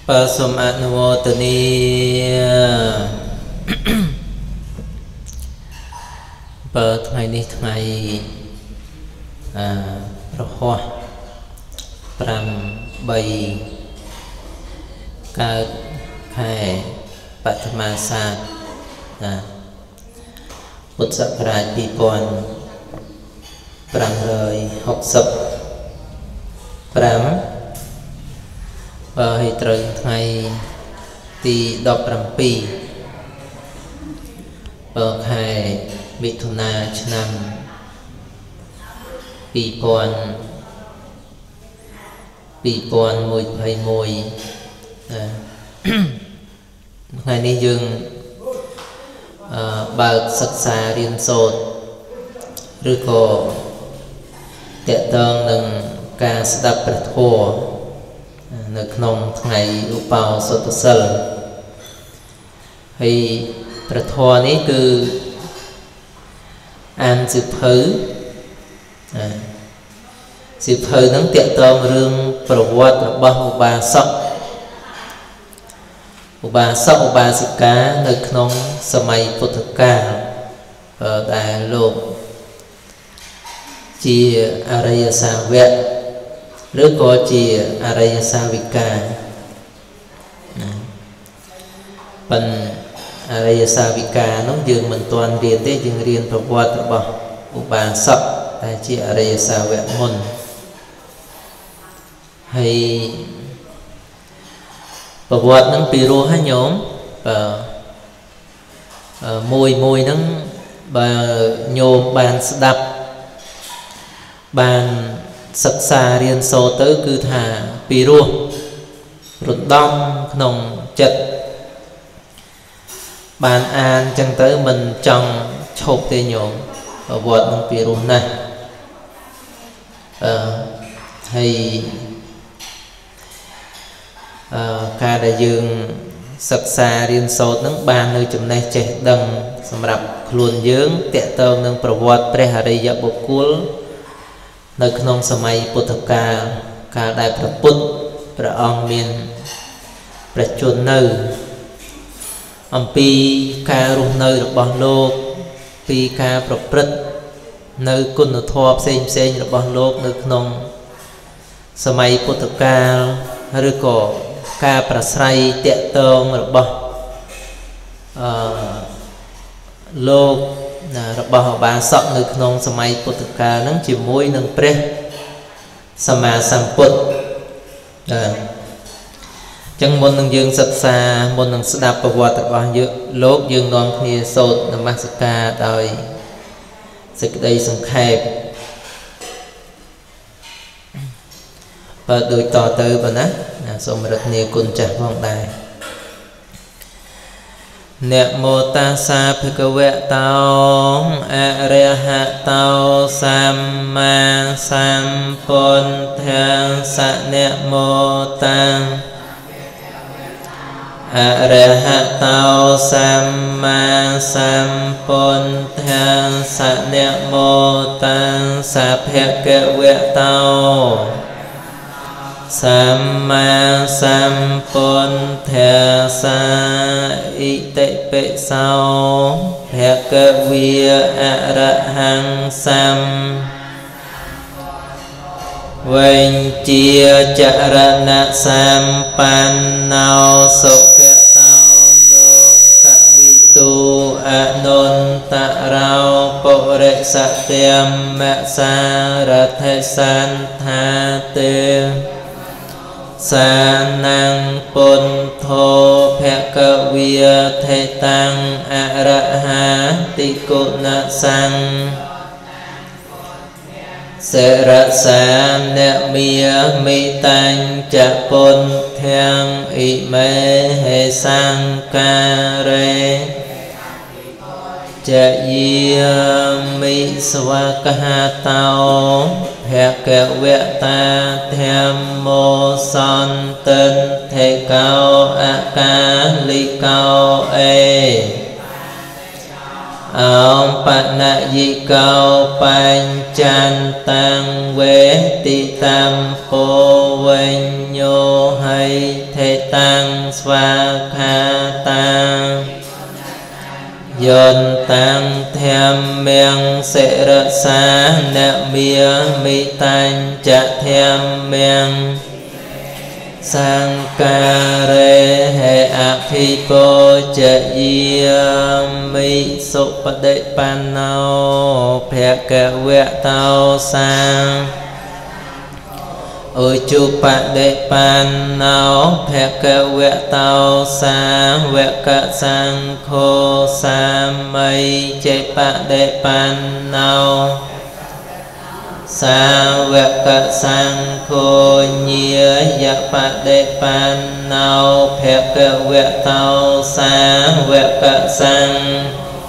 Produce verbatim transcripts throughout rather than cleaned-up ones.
Bà xâm át nô tà ni Bàថ្ងៃនេះថ្ងៃរហ័សប្រាំបីកើតខែបឋមាសាទពុទ្ធសករាជពីរពាន់ប្រាំរយហកសិបប្រាំបើឲ្យត្រូវថ្ងៃទីដប់ប្រាំពីរបើខែមិថុនាឆ្នាំពីរពាន់ពីរពាន់មួយភ័យមួយថ្ងៃនេះយើងបើកសិក្សារៀនសូត្រឬក៏តេតងនឹងការស្ដាប់ព្រះធម៌នៅក្នុងថ្ងៃឧបោសថសិលហើយព្រះធម៌នេះគឺអានសិភៅសិភៅនឹងតេតងរឿងប្រវត្តិរបស់ឧបាសកឧបាសកឧបាសិកានៅក្នុងសម័យពុទ្ធកាលដែលលោកជាអរិយសាវកឬក៏ជាអរិយសាវិកាប៉ុន្តែអរិយសាវិកានោះយើងមិនទាន់រៀនទេយើងរៀនប្រវត្តិរបស់ឧបាសកដែលជាអរិយសាវកមុនហើយប្រវត្តិនឹងពីរោះហ្នឹងញោមបើមួយមួយហ្នឹងបើញោមបានស្ដាប់បានសិក្សារៀនសូត្រទៅគឺថាពីរោះរំដំក្នុងចិត្តបានអានចឹងទៅមិនចង់ឈប់ទេញោមប្រវត្តិនឹងពីរោះណាស់អឺហើយអឺការដែលយើងសិក្សារៀនសូត្រនឹងបាននៅចំណេះចេះដឹងសម្រាប់ខ្លួនយើងតេតងនឹងប្រវត្តិព្រះអរិយបុគ្គលនៅក្នុងសម័យពុទ្ធកាលកាលដែលព្រះពុទ្ធព្រះអង្គមានព្រះជន្មនៅអំពីការរស់នៅរបស់លោកពីការប្រព្រឹត្តនៅគុណធម៌ផ្សេងផ្សេងរបស់លោកនៅក្នុងសម័យពុទ្ធកាលឬក៏ការប្រស្រ័យតេតងរបស់អឺលោករបស់ឧបាសកនៅក្នុងសម័យពុទ្ធកាលហ្នឹងជាមួយនឹងព្រះសម្មាសម្ពុទ្ធអញ្ចឹងមុននឹងយើងសិក្សាមុននឹងស្ដាប់ប្រវត្តិរបស់យើងលោកយើងនាំគ្នាសូត្រនមស្ការដោយសេចក្តីសង្ខេបបើដូចតទៅប៉ុណ្ណាសូមរតនាគុណចាស់ផងដែរนะโมตัสสะภะคะวะโตอะระหะโตสัมมาสัมพุทธัสสะนะโมตัสอะระหะโตสัมมาสัมพุทธัสสะนะโมตัสสะภะคะวะโตสัมมาสัมพุทธัสสะอิติปิโสภะคะวะอะระหังสัมវិញ្ជាចរណៈសម្បណ្ណោសុខតោលោកវិទូអនុន្តរោពុរិសតិមសារថេសន្ធាទេសានំពុទ្ធោភគវិថេតាំងអរហាតិគុណសង្ឃសេរសានមីមិតាញ់ចពុនធាំងអ៊ីមេហេសង្ការេចយាមិស្វកហតោភគវតាធម្មោសន្តិនថេកោអកាលិកោអេអ ông bạn nạ dị cao bánh chan tăng vế tị tam phô vinh nhô hay thế tăng sva kha tăng dồn tăng thêm miệng sẽ rỡ xa nạ mía mi tanh chạ thêm miệng sang ca rê hệ ạc thi bố chạ dì mi sụ bát đệ pan nâu phẹ kẹ vẹ tao sang ôi chú bát đệ pan nâu phẹ kẹ vẹ tao sang vẹ kẹ sang khô sa mây chê bát đệ pan nâu sa vẹ cạ sang khô nhía dạ bát đệ pan nâu phẹ kẹ vẹ tao sa vẹ cạ sang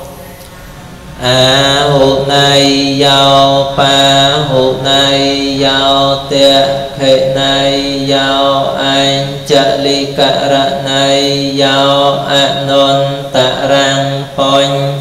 a hộ này giàu pa hộ này giàu tệ hệ này giàu anh trợ ly cạ rạ này giàu a non tạ rang phong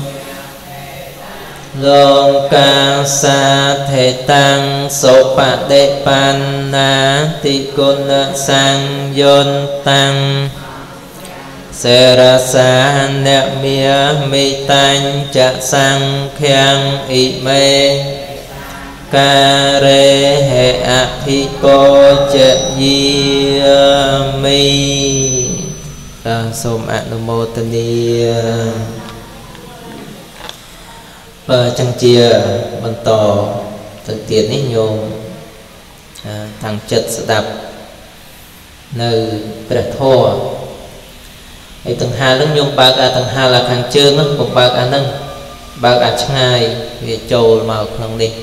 lông ca sa thể tăng số bát đệ pan na tị côn sang yon tăng sẽ ra sa nẹ mía mi tanh chạ sang khen y mê ca rê hệ ạc thi cô chạ di mi sôm ạc nô mô tê ni và chẳng chia bằng tỏ thực tiễn ấy nhôm à, thằng chất sẽ đạp nơi bệ thô ấy tầng hai nó nhôm bạc à tầng hai là thằng chương nó còn bạc à nâng bạc à chẳng ai về trầu màu khăn đi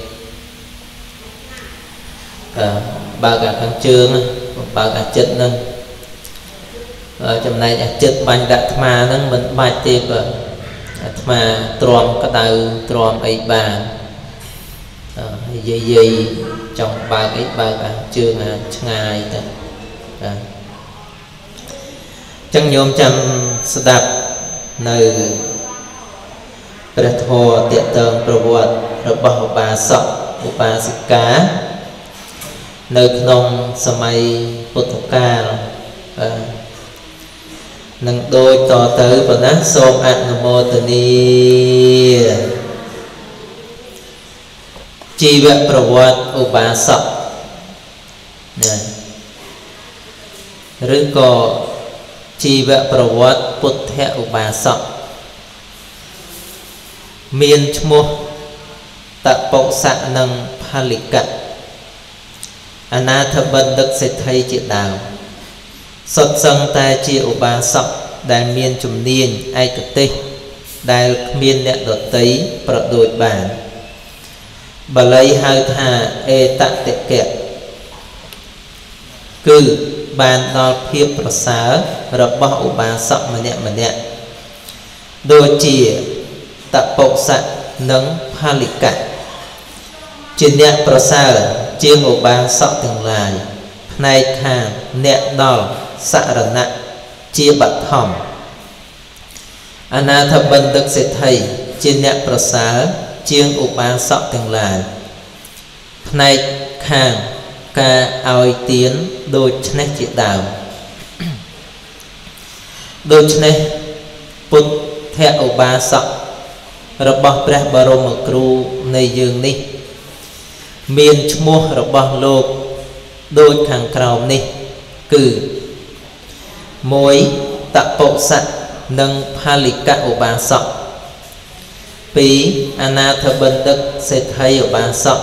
à, bạc à thằng chương còn bạc à chất nâng ở trong này à chất bánh đã mà nâng mình bạch tiếp rồi mà tròn cái đầu tròn ấy bà dây dây trong ba cái ba cái chưa mà ngày ta chẳng nhôm trăm đạp nơi bạch hồ tiện tường pro vật rồi bảo bà sọ của bà sĩ cá nơi nông samay Phật nâng đôi to tới và nát xôm ạc nô mô tê ni chi vẹn pro vật của bà sọ rứ có chi vẹn pro vật bút thẹ của bà sọ miên chmua tạ bộ sạ nâng palika anatha bần đức sẽ thay chị đào sốt sân ta chia ở ba sọc đại miên chùm niên ai cực tê đại miên nẹ đột tấy bật đôi bản bà lấy hai thà ê tạ tệ kẹt cư bàn đo phiếp bật xá rập bỏ ở ba sọc mà nẹ mà nẹ đôi chìa tạ bộ sạ nâng palika trên nẹ bật xá chiêng ở ba sọc từng lại này khả nẹ đo xạ rần nạ chia bạc thỏng anatha bần đức sẽ thầy trên nẹ bật xá chiêng ụ ba sọ từng lại này khang ca oi tiến đôi chân chị đào đôi chân bút theo ụ ba sọ rồi bỏ bạc bà rô mở cru này dương ní miền mua rồi bỏ lột đôi kháng krao ní cử mối tạ bộ sạ nâng palika ở ba sọ pí anatha bần đức sẽ thấy ở ba sọ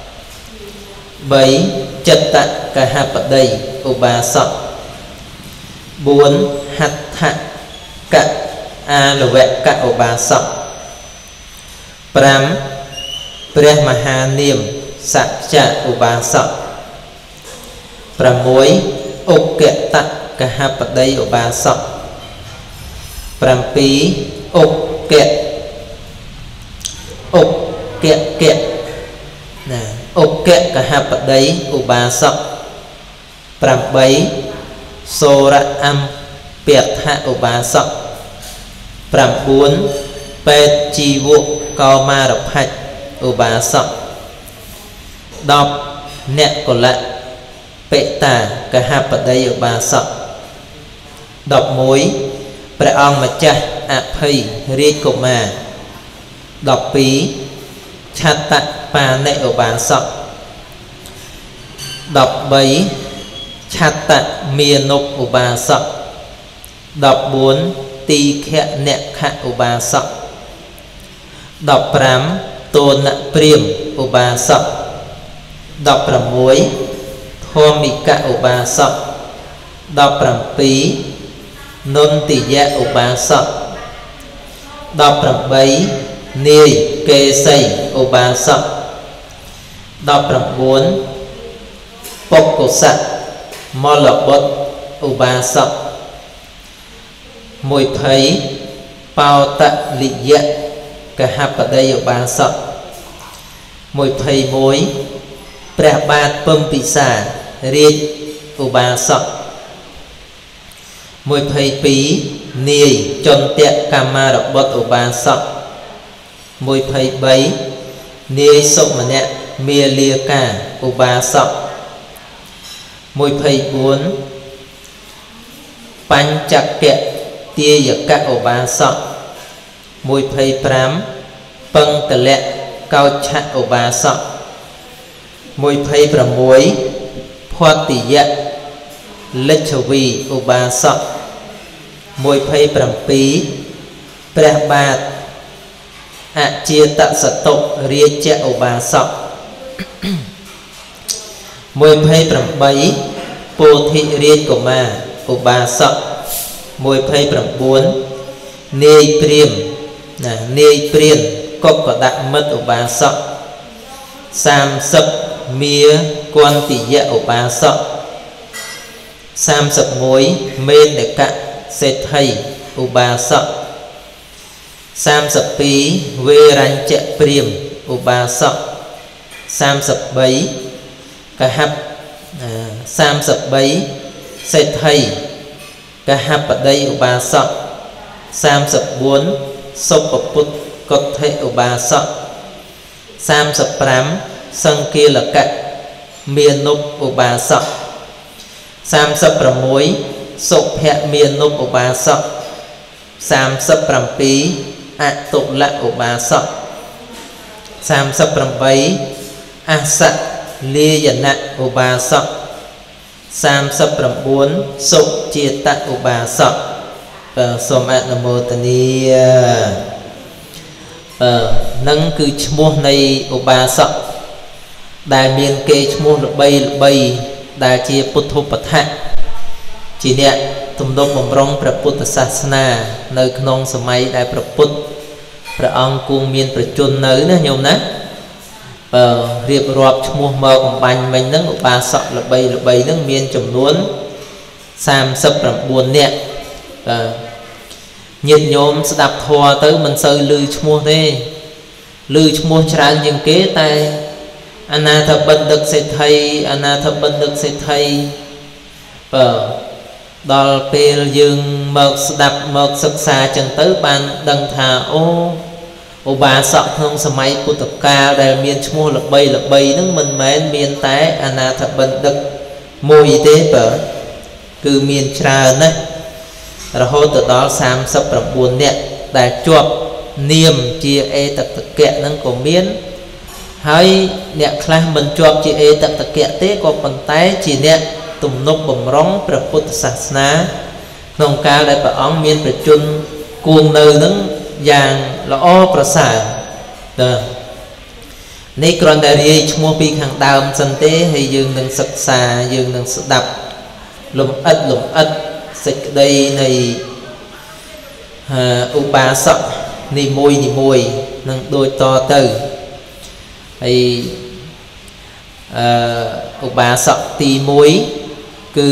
bảy chất tạ cả hạt bật đầy ở ba sọ bốn hạt thạ cả a là vẹn cả ở ba sọ pram preh maha niệm sạ chạ ở ba sọ pram mối ục kẹ tạ cả hạt bật đầy ở ba sọ pram pí ục kẹ ục kẹ kẹ nè ục kẹ cả hạt bật đầy ở ba sọ pram bảy sô ra âm biệt hạ ở ba sọ pram bốn bê chi vụ cao ma đọc hạch ưu bà sọ đọc nẹ cổ lạ bệ tà cả hạp ở đây ưu bà sọ đọc mối bà ông mà chá ạ phây riêng cổ mà đọc bí chát tạ bà nẹ ưu bà sọ đọc bấy chát tạ miền nục ưu bà sọ đọc bốn tì khẹ nẹ khạ ưu bà sọ đọc rám tôn nạ priêm ưu bà sọ đọc rám muối thô mì cạ ưu bà sọ đọc rám bí nôn tì dạ ưu bà sọ đọc rám bấy nì kê xây ưu bà sọ đọc rám bốn bốc cổ sạ mò lọc bốt ưu bà sọ mùi thấy bao tạ lị dạ cả hạp ở đây ở ba sọ mùi thấy mối bạc bát bâm bị xả riêng ở ba sọ mùi thấy bí nì chôn tẹt kama đọc bốt ở ba sọ mùi thấy bấy nì sốc mà nẹ mìa lia cả ở ba sọ mùi thấy bốn bánh chạc kẹt tia giật các ổ ba sọ mùi phây pram băng tờ lẹ cao chát ổ ba sọ mùi phây pram muối phó tỉ dạ lết châu vi ổ ba sọ mùi phây pram pí preh bát ạ chia tạ sạ tộ ria chẹ ổ ba sọ mùi phây pram bấy bồ thị riêng của mà ổ ba sọ mùi phây pram bốn nê priêm nê priên cốc có đạ mất ở ba sọ sam sập mía quan tỷ dạ ở ba sọ sam sập muối mên để cạn xe thầy ở ba sọ sam sập pí vê ranh chẹ priêm ở ba sọ sam sập bấy cả hấp sam sập bấy xe thầy cả hạp ở đây ở ba sọ sam sập bốn sốc bọc bút có thể ở ba sọ sam sập pram sân kia là cạnh miền nục ở ba sọ sam sập pram muối sốc hẹ miền nục ở ba sọ sam sập pram pí ạ tụ lạ ở ba sọ sam sập pram bấy a sạ lia dần nạ ở ba sọ sam sập pram bốn sốc chia tạ ở ba sọ sôm ạ nam mô tát ni nâng cứ mua này ở ba sọ đại miền kê mua được bay được bay đại chia bút thô bát hạ chỉ nè tụm đông bầm rongประពុទ្ធសាសនានៅក្នុងសម័យដែលព្រះពុទ្ធព្រះអង្គគង់មានប្រជជននៅណាញោមណាបើរៀបរាប់ឈ្មោះមកបំបញ្ញមិញហ្នឹងឧបាសកល្បីល្បីហ្នឹងមានចំនួនសាមសិបប្រាំបួននាក់បាទញាតិញោមស្ដាប់ធម៌ទៅមិនសូវឮឈ្មោះទេឮឈ្មោះច្រើនជាងគេតែអនាថបណ្ឌិតសេដ្ឋីអនាថបណ្ឌិតសេដ្ឋីបើដល់ពេលយើងមកស្ដាប់មកសិក្សាចឹងទៅបានដឹងថាអូឧបាសកក្នុងសម័យពុទ្ធកាលដែលមានឈ្មោះល្បីល្បីហ្នឹងមិនមែនមានតែអនាថបណ្ឌិតមួយទេបើគឺមានច្រើនណាស់រហូតទៅដល់សាមសិបប្រាំបួននាក់ដែលជាប់នាមជាអេតតកៈហ្នឹងក៏មានហើយអ្នកខ្លះមិនជាប់ជាអេតតកៈទេក៏ប៉ុន្តែជាអ្នកទំនុកបំរុងព្រះពុទ្ធសាសនាក្នុងកាលដែលព្រះអង្គមានប្រជជនគួងនៅហ្នឹងយ៉ាងល្អប្រសើរបាទនេះគ្រាន់តែរាយឈ្មោះពីខាងដើមសិនទេហើយយើងនឹងសិក្សាយើងនឹងស្ដាប់លំអិតលំអិតសេចក្តីនៃឧបាសកនីមួយនីមួយនឹងដូចតទៅហើយអឺឧបាសកទីមួយគឺ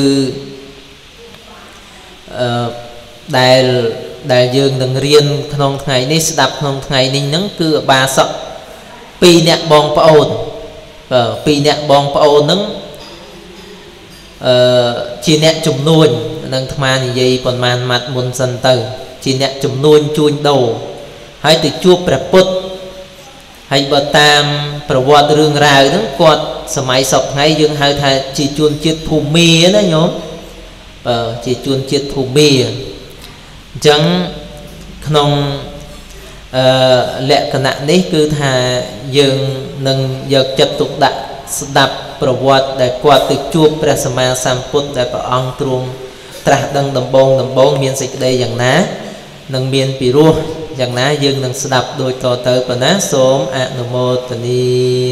អឺដែលដែលយើងនឹងរៀនក្នុងថ្ងៃនេះស្ដាប់ក្នុងថ្ងៃនេះហ្នឹងគឺឧបាសកពីរអ្នកបងប្អូនបាទពីរអ្នកបងប្អូនហ្នឹងអឺជាអ្នកជំនួញនឹងអាត្មានិយាយប៉ុន្មានម៉ាត់មុនសិនទៅជាអ្នកជំនួញជួញដូរហើយទៅជួបព្រះពុទ្ធហើយបើតាមប្រវត្តិរឿងរ៉ាវហ្នឹងគាត់សម័យសពថ្ងៃយើងហៅថាជាជនជាតិភូមាណាញោមបើជាជនជាតិភូមាអញ្ចឹងក្នុងអឺលក្ខណៈនេះគឺថាយើងនឹងយកចិត្តទុកដាក់ស្ដាប់ប្រវត្តិដែលគាត់ទៅជួបព្រះសម្មាសម្ពុទ្ធដែលព្រះអង្គទ្រង់ត្រាស់ដឹងដំបូងដំបូងមានសេចក្តីយ៉ាងណានឹងមានពីរោះយ៉ាងណាយើងនឹងស្ដាប់ដូចតទៅប៉ុណ្ណាសូមអនុមោទនា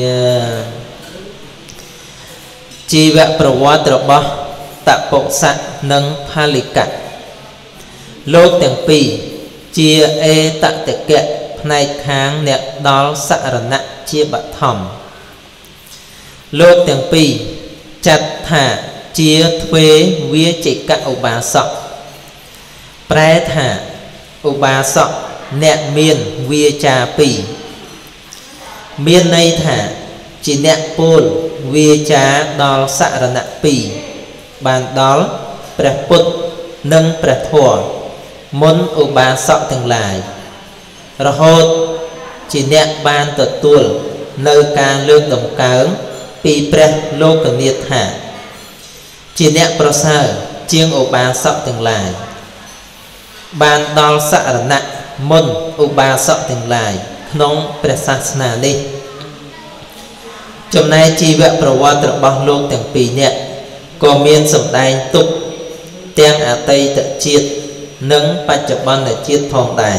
ជីវប្រវត្តិរបស់តពុសៈនិងផលិកៈលោកទាំងពីរជាអេតតកៈផ្នែកខាងអ្នកដល់សរណៈជាបឋមលោកទាំងពីរចាត់ថាជាទ្វេវាចិកៈឧបាសកប្រែថាឧបាសកអ្នកមានវាចាពីរមានន័យថាជាអ្នកពោលវាចាដល់សរណៈពីរបានដល់ព្រះពុទ្ធនិងព្រះធម៌មុនឧបាសកទាំងឡាយរហូតជាអ្នកបានទទួលនៅការលើកដំកើងពីព្រះលោកនាថាជាអ្នកប្រសើរជាងឧបាសកទាំងឡាយបានដល់សរណៈមុនឧបាសកទាំងឡាយក្នុងព្រះសាសនានេះចំណែកជីវប្រវត្តិរបស់លោកទាំងពីរនាក់ក៏មានសម្ដែងទុកទាំងអតីតជាតិនិងបច្ចុប្បន្នជាតិផងដែរ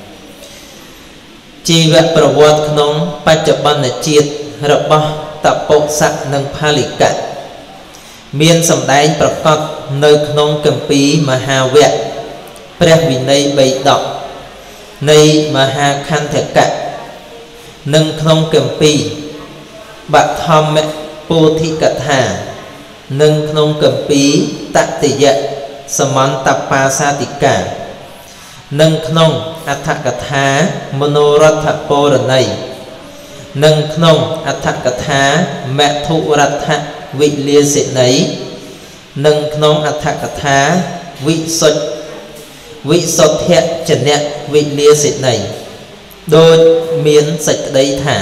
ជីវប្រវត្តិក្នុងបច្ចុប្បន្នជាតិរបស់តពុសៈនិងផលិកៈមានសម្ដែងប្រកបនៅក្នុងគម្ពីរមហាវគ្គព្រះវិន័យបៃដកនៃមហាខន្ធកៈនិងក្នុងគម្ពីរបឋមពោធិកថានិងក្នុងគម្ពីរតតិយៈសមន្តបាសាតិកានិងក្នុងអដ្ឋកថាមនោរដ្ឋពរណីនិងក្នុងអដ្ឋកថាមធុរដ្ឋវិលាសិណីនិងក្នុងអដ្ឋកថាវិសុទ្ធវិសុទ្ធជនៈវិលាសិណីដូចមានសេចក្តីថា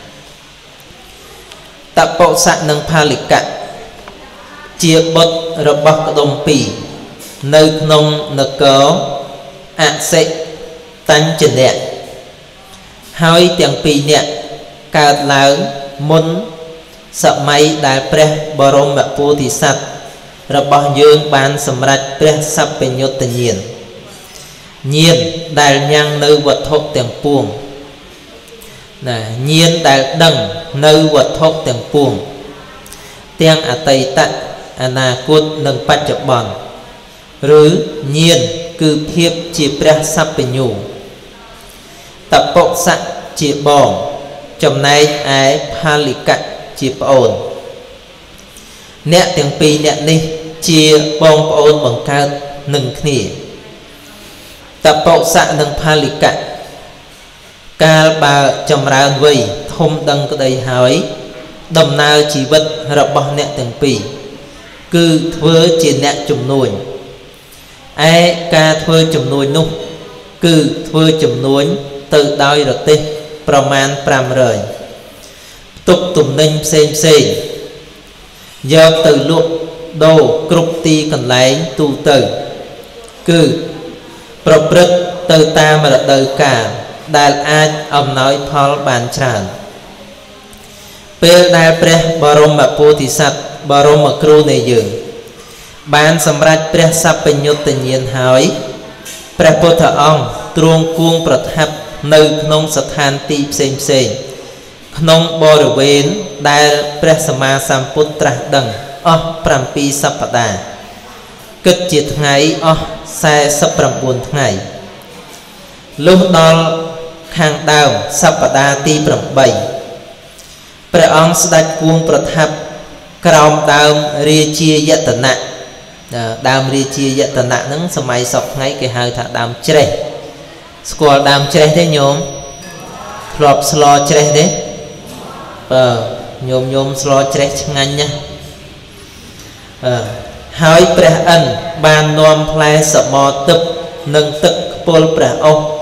តពុសៈនិងផលិកៈជាបុត្ររបស់ក្ដុំពីរនៅក្នុងនគរអសិតញ្ចនៈហើយទាំងពីរនាក់កើតឡើងមុនសម័យដែលព្រះបរមពោធិសត្វរបស់យើងបានសម្រេចព្រះសព្វញុត្តញាណញាណដែលញ៉ាំងនៅវត្ថុទាំងពួងណាញាណដែលដឹងនៅវត្ថុទាំងពួងទាំងអតីតអនាគតនិងបច្ចុប្បន្នឬញាណគឺភាពជាព្រះសព្វញ្ញូតពុសៈជាបងចំណែកឯផលិកៈជាប្អូនអ្នកទាំងពីរអ្នកនេះជាបងប្អូនបង្កើតនឹងគ្នាតពុសៈនិងផលិកៈកាលបើចម្រើនវ័យធំដឹងក្តីហើយដំណើរជីវិតរបស់អ្នកទាំងពីរគឺធ្វើជាអ្នកជំនួញឯការធ្វើជំនួញនោះគឺធ្វើជំនួញទៅដោយរទេះប្រមាណប្រាំរយផ្ទុកទំនិញផ្សេងផ្សេងយកទៅលក់ដូរគ្រប់ទីកន្លែងទូទៅគឺប្រព្រឹត្តទៅតាមរដូវកាលដែលអាចអំណោយផលបានច្រើនពេលដែលព្រះបរមពោធិសត្វបរមគ្រូនៃយើងបានសម្រេចព្រះសព្វញុត្តញាណហើយព្រះពុទ្ធអង្គទ្រង់គង់ប្រថាប់នៅក្នុងស្ថានទីផ្សេងផ្សេងក្នុងបរិវេណដែលព្រះសម្មាសម្ពុទ្ធត្រាស់ដឹងអស់ប្រាំពីរសប្តាហ៍គិតជាថ្ងៃអស់សែសិបប្រាំបួនថ្ងៃលុះដល់ខាងដើមសប្តាហ៍ទីប្រាំបីព្រះអង្គស្ដេចគង់ប្រថាប់ក្រោមដើមរាជាយតនៈដើមរាជាយតនៈហ្នឹងសម័យសពថ្ងៃគេហៅថាដើមច្រេះស្គាល់ដើមច្រេះទេញោមធ្លាប់ស្លច្រេះទេបើញោមញោមស្លច្រេះឆ្ងាញ់ណាស់អឺហើយព្រះឥន្ទបាននាំផ្លែសមរទឹកនិងទឹកខ្ពុលព្រះអុស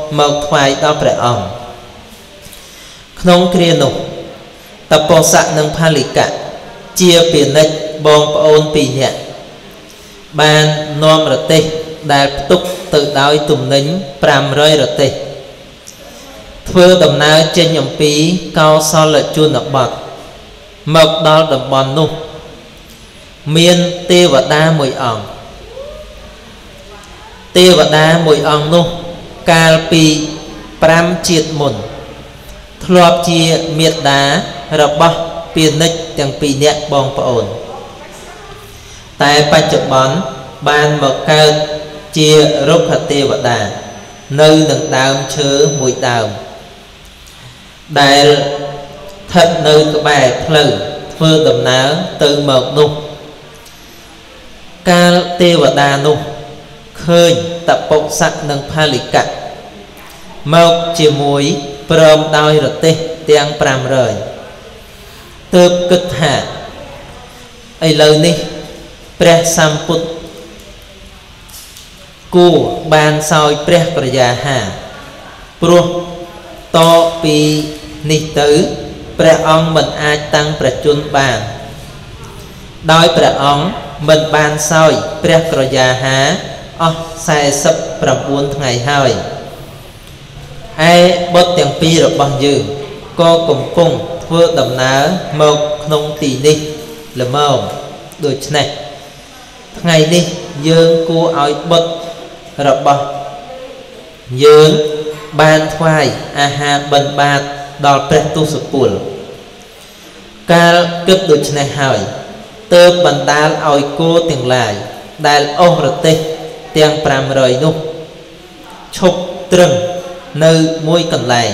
mộc thoại đó bệ ông không kia nụ tập bộ sạ nâng Phalika chia biển nịch bong ôn pì nhẹ ban nom rật tê đại túc tự đói tùm nính pram rơi rật tê thưa đồng nào trên nhầm phí cao so lợi chuôn ở bọt mộc đó đồng bòn nụ miên tê và đa mùi ỏng tê và đa mùi ỏng nụ cao pi pram chiết mùn thọp chia miệt đá rập bó piên nịch chẳng pi nhẹ bong ôn tại ba chục bón ban một cao chia rốt hạt tê và đà nơi nâng đào chớ mùi đào đại thật nơi các bài phở phơ đầm ná từ một nụ ca tê và đà nụ khơi tập bộ sắc nâng Phalika mộc chia muối prom đôi rật tê tiếng pram rời tớp kích hạ ấy lời ní pre samput cu ban soi pre praja hà pro to pi ni tử pre ông mình ai tăng pre chun bàn đôi pre ông mình ban soi pre praja hà ó sai sập pram buôn ngày hai ai bớt tiếng pi rồi bằng dư co cùng cùng vừa đầm ná mộc nông tì đi là màu được này ngày đi dương cô oi bớt rồi bằng dương ban khoai aha bần bát đòi pretu sụpul ca cấp được này hỏi tơ bần đá oi cô tiếng lại đại ô rật tê tiếng pram rồi nụ chụp trừng nơi môi cần lại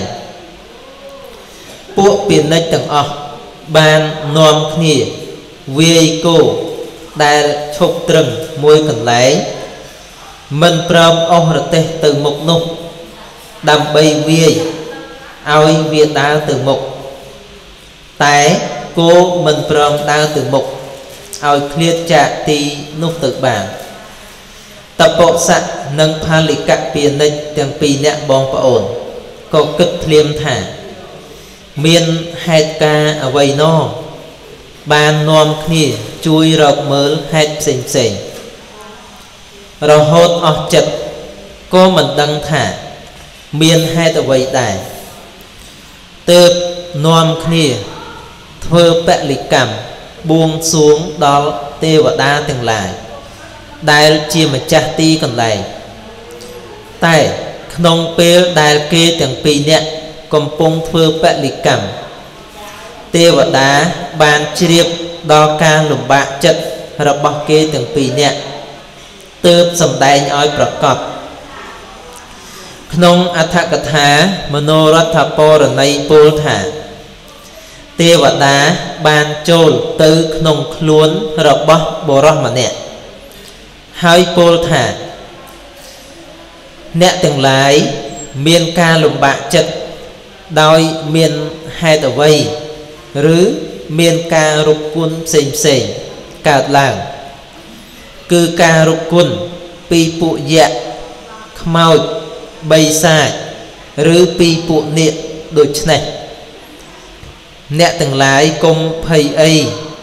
bộ biển nách tầng ọ ban nòm khỉ vi cô đại chụp trừng môi cần lấy mình pram ông rật tê từ một nụ đầm bay vi oi việt đá từ một tại cô mình pram đá từ một oi clear chạ tì nụ từ bản tập bộ sạ nâng Phalika biển nịch tiếng pi nhẹ bong pa ổn có kích liêm thả miên hai ca ở vầy no ban nom khỉ chui rọc mớ hai xình xình rồi hốt ọ chật có mình đăng thả miên hai ở vầy đài tớp nom khỉ thơ bẹ lịch cảm buông xuống đó tê và đa từng lại đại chia mà chặt ti còn lại tại nông pê đại kê tiếng pi nhẹ cầm pung thưa bẹ lịch cảm tê và đá bàn chiếp đo ca lùm bạ chất rập bọc kê tiếng pi nhẹ tớp sầm đai nhói bọc cọp nông athakatha manorathapo rồi nay pol thả tê và đá bàn chôn từ nông luốn rập bọc bồ rót mà nè hai pol thả nẹ từng lái miên ca lùm bạ chất đôi miên hai tờ vây rứ miên ca rục quân xềnh xềnh cả làng cư ca rục quân pi phụ dạ khmao bay sai rứ pi phụ niệm đôi này nẹ từng lái công thầy ấy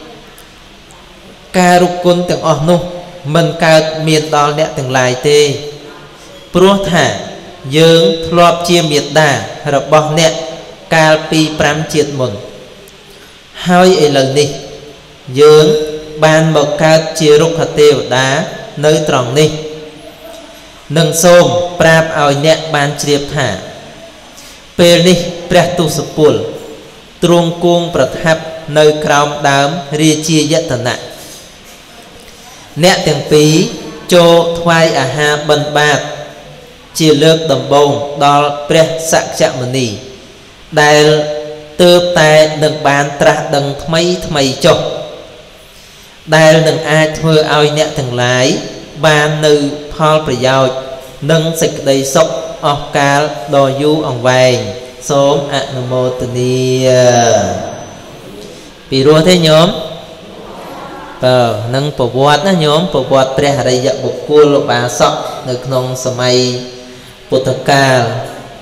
ca rục quân từng ọ nô mình cao miền đó nẹ từng lại tê pro thả dương thọp chia miệt đà rồi bọc nẹ cao pi pram chiết mồn hai ấy lần đi dương ban một cao chia rục hạt tê đá nơi tròn đi nâng xôm prap ao nẹ ban chiếp thả pê đi pretu sụpul trung cung bật hấp nơi còng đám ria chia dạy thần nạ nẹ tiếng phí cho thoai à ha bần bạc chia lược đầm bông đó pre sạc chạm mani đại tơ tay nâng bàn tra đằng thmây thmây cho đại nâng ai thưa ao nẹ thằng lái bàn nữ phal prayao nâng sạch đầy sốc ọc cá đò du ổng vàng xóm Anumotania vì rùa thế nhóm tờ nâng phổ bọt ná nhóm phổ bọt pre đây dạy bục cua bà sọ được nông sơ mây bột thơ ca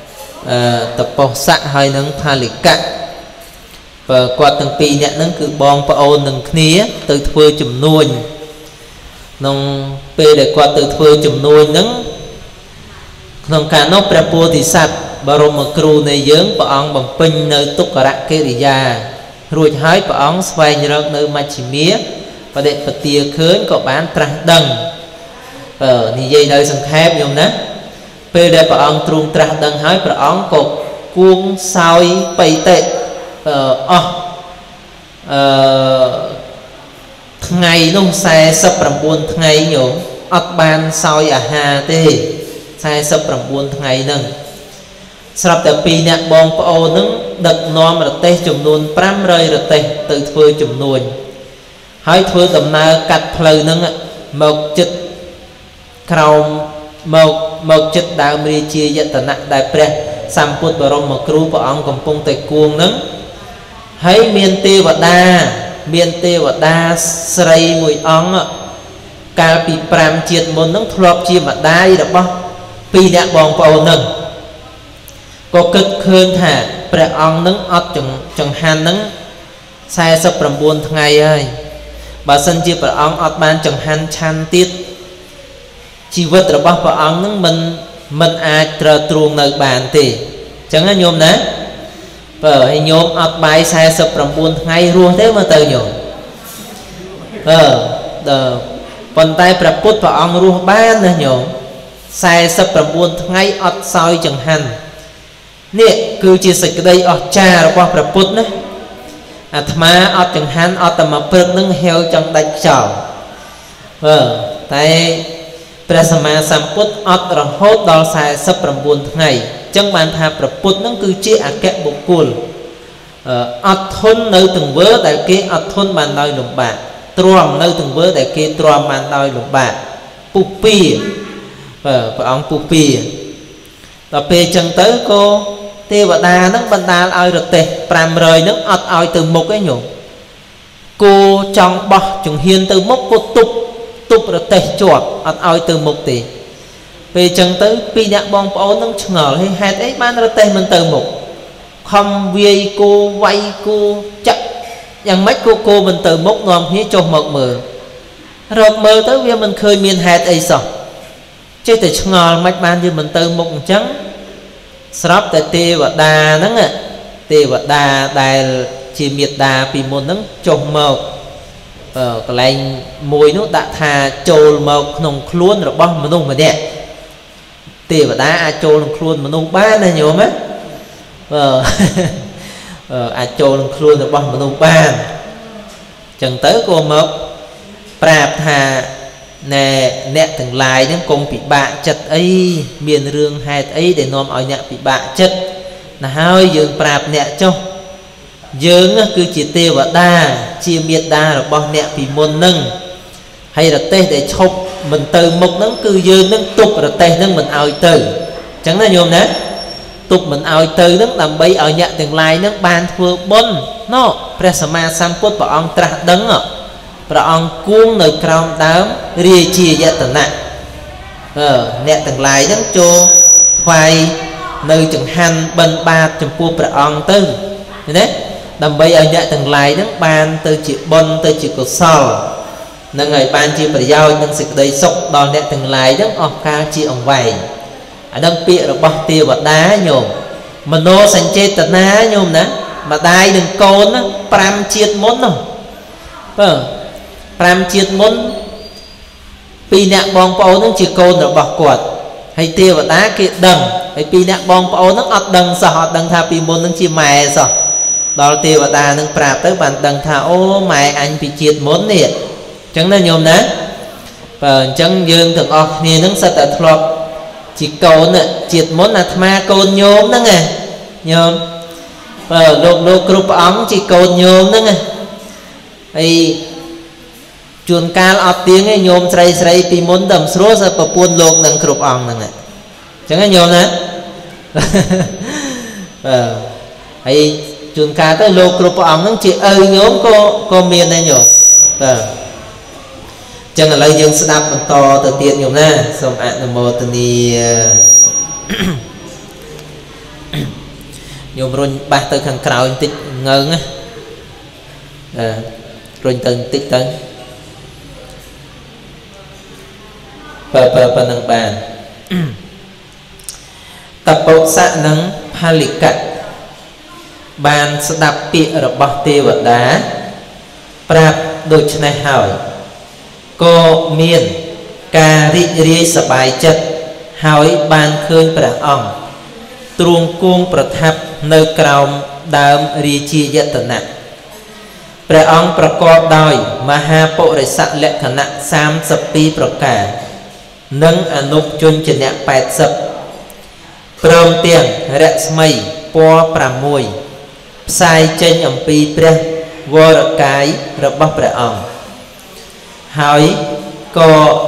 tập bò sạ hay nâng pha lì cạn và quạt từng pi nhận nâng cứ bong pa ôn nâng khía từ thưa chùm nuôi nông p để quạt từ thưa chùm nuôi nâng nông cả nóc prepo thì sạch barom mà kêu này dướng bà ông bằng pin nơi túc cả rạ kê đi ra rồi hái bà ông xoay như nơi mà chỉ mía và để bà tia khớn có bán trăng đằng ở thì dây nơi sân khép nhôm ná p để bà ông trung trăng đằng hái bà ông có cuông soi bay tệ ờ ờ ngày nông xe sập rầm buồn ngày nhổ ớt ban soi à hà tê xe sập rầm buồn ngày nâng sậpแต่ปีเนี่ยบองปอนึงดักนอมระเตจำนวนพรำเลยระเตtừធ្វើจำนวนให้ធ្វើដំណើរកាត់ផ្លូវនឹងមកចិត្តក្រោមមកមកចិត្តដើមរាជាយតនៈដែលព្រះសម្ពុទ្ធបរមគ្រូព្រះអង្គកំពុងតែគួងនឹងហើយមានទេវតាមានទេវតាស្រីមួយអង្គកាលពីប្រាំជាតិមុននឹងធ្លាប់ជាម្ដាយរបស់ពីរអ្នកបងប្អូននឹងក៏គិតឃើញថាព្រះអង្គនឹងអត់ចង្ហាន់នឹង49ថ្ងៃហើយបើសិនជាព្រះអង្គអត់បានចង្ហាន់ឆាន់ទៀតជីវិតរបស់ព្រះអង្គនឹងមិនមិនអាចត្រទ្រង់នៅបានទេអញ្ចឹងណាញោមណាបើឲ្យញោមអត់បាយ49ថ្ងៃរស់ទេមើលទៅញោមអឺដល់ប៉ុន្តែព្រះពុទ្ធព្រះអង្គរស់បានណាញោម49ថ្ងៃអត់សោយចង្ហាន់នេះគឺជាសេចក្តីអស្ចារ្យរបស់ព្រះពុទ្ធណាអាត្មាអត់ចង្ហាន់អត់តែមកព្រឹកនឹងហេវចង់ដាច់ខ្យល់អឺតែព្រះសម្មាសម្ពុទ្ធអត់រហូតដល់49ថ្ងៃអញ្ចឹងបានថាព្រះពុទ្ធនឹងគឺជាអគ្គបុគ្គលអត់ធន់នៅទង្វើដែលគេអត់ធន់បានដោយលំបាកទ្រាំនៅទង្វើដែលគេទ្រាំបានដោយលំបាកពុះពៀព្រះអង្គពុះពៀដល់ពេលអញ្ចឹងទៅក៏ទេវតានឹងបណ្ដាលឲ្យរទេះ500នឹងអត់ឲ្យទៅមុខឯងញោមគោចង់បោះចង្ហៀនទៅមុខក៏ទប់ទប់រទេះជាប់អត់ឲ្យទៅមុខទេពេលអញ្ចឹងទៅពីរអ្នកបងប្អូននឹងឆ្ងល់ហេតុអីបានរទេះមិនទៅមុខខំវាយគោវាយគោចាក់យ៉ាងម៉េចគោគោមិនទៅមុខនាំគ្នាចុះមកមើលរកមើលទៅវាមិនឃើញមានហេតុអីសោះចេះតែឆ្ងល់មិនបានវាមិនទៅមុខអញ្ចឹងស្រាប់តែទេវតាហ្នឹងទេវតាដែលជាមេត្តាពីមុនហ្នឹងចុះមកកន្លែងមួយនោះដាក់ថាចូលមកក្នុងខ្លួនរបស់មនុស្សម្នាក់ទេវតាអាចចូលក្នុងខ្លួនមនុស្សបានណាញោមណាបើអាចចូលក្នុងខ្លួនរបស់មនុស្សបានអញ្ចឹងទៅក៏មកប្រាប់ថាណែអ្នកទាំងឡាយហ្នឹងកុំពិបាកចិត្តអីមានរឿងហេតុអីដែលនាំឲ្យអ្នកពិបាកចិត្តណាហើយយើងប្រាប់អ្នកចុះយើងគឺជាទេវតាជាមេត្តារបស់អ្នកពីមុនហ្នឹងហើយរទេះដែលឈប់មិនទៅមុខហ្នឹងគឺយើងនឹងទប់រទេះហ្នឹងមិនឲ្យទៅអញ្ចឹងណាញោមណាទប់មិនឲ្យទៅហ្នឹងដើម្បីឲ្យអ្នកទាំងឡាយហ្នឹងបានធ្វើបុណ្យណោះព្រះសម្មាសម្ពុទ្ធព្រះអង្គត្រាស់ដឹងព្រះអង្គគួងនៅក្រោមដើមរាជាយតនៈអឺអ្នកទាំងឡាយហ្នឹងចូលថ្វាយនៅចង្ហាន់បិណ្ឌបាតចំពោះព្រះអង្គទៅណាដើម្បីឲ្យអ្នកទាំងឡាយហ្នឹងបានទៅជាបុណ្យទៅជាកុសលនឹងឲ្យបានជាប្រយោជន៍និងសេចក្តីសុខដល់អ្នកទាំងឡាយហ្នឹងអស់កាលជាអង្វែងអានឹងពាក្យរបស់ទេវតាញោមមនោសញ្ចេតនាញោមណាម្ដាយនឹងកូន5ជាតិមុននោះបើ5ជាតិមុនពីរអ្នកបងប្អូនហ្នឹងជាកូនរបស់គាត់ហើយទេវតាគេដឹងហើយពីរអ្នកបងប្អូនហ្នឹងអត់ដឹងសោះអត់ដឹងថាពីមុនហ្នឹងជាម៉ែសោះដល់ទេវតានឹងប្រាប់ទៅបានដឹងថាអូម៉ែអញពីជាតិមុននេះអញ្ចឹងណាញោមណាបើអញ្ចឹងយើងទាំងអស់គ្នានឹងសិតតែធ្លាប់ជាកូនជាតិមុនអាត្មាកូនញោមហ្នឹងណាញោមបើលោកលោកគ្រប់ព្រះអង្គជាកូនញោមហ្នឹងណាហើយជួនកាលអត់ទៀងឯងញោមស្រីស្រីពីមុនតែមិនស្រួលសិប្រពន្ធលោកនឹងគ្រប់អង្គហ្នឹងអញ្ចឹងណាញោមណាបើហើយជួនកាលទៅលោកគ្រប់ព្រះអង្គហ្នឹងជាឪញោមក៏ក៏មានដែរញោមបាទចឹងឥឡូវយើងស្ដាប់បន្តទៅទៀតញោមណាសូមអនុមោទនា nhôm run ba tới khăn cào tích ngơn á à, run từng tích tới và và và năng bàn tập bộ xạ nắng Phalika bàn sẽ đạp bịa ở bọc tiêu vật đá prap đôi chân này hỏi cô miền ca rị rị sập bài chất hỏi bàn khơi bả ong truông cuông bả tháp nơi cầu đàm rị chi yết tận nặng bả ong bả co đòi mà ha bộ để sạ lệ khả nặng sam sập pi bả cả nâng anup chun chân nhạc bẹt sập prom tiền rẽ mây po bả mùi sai trên âm pi pre vô cái rồi bắp bả ong hỏi có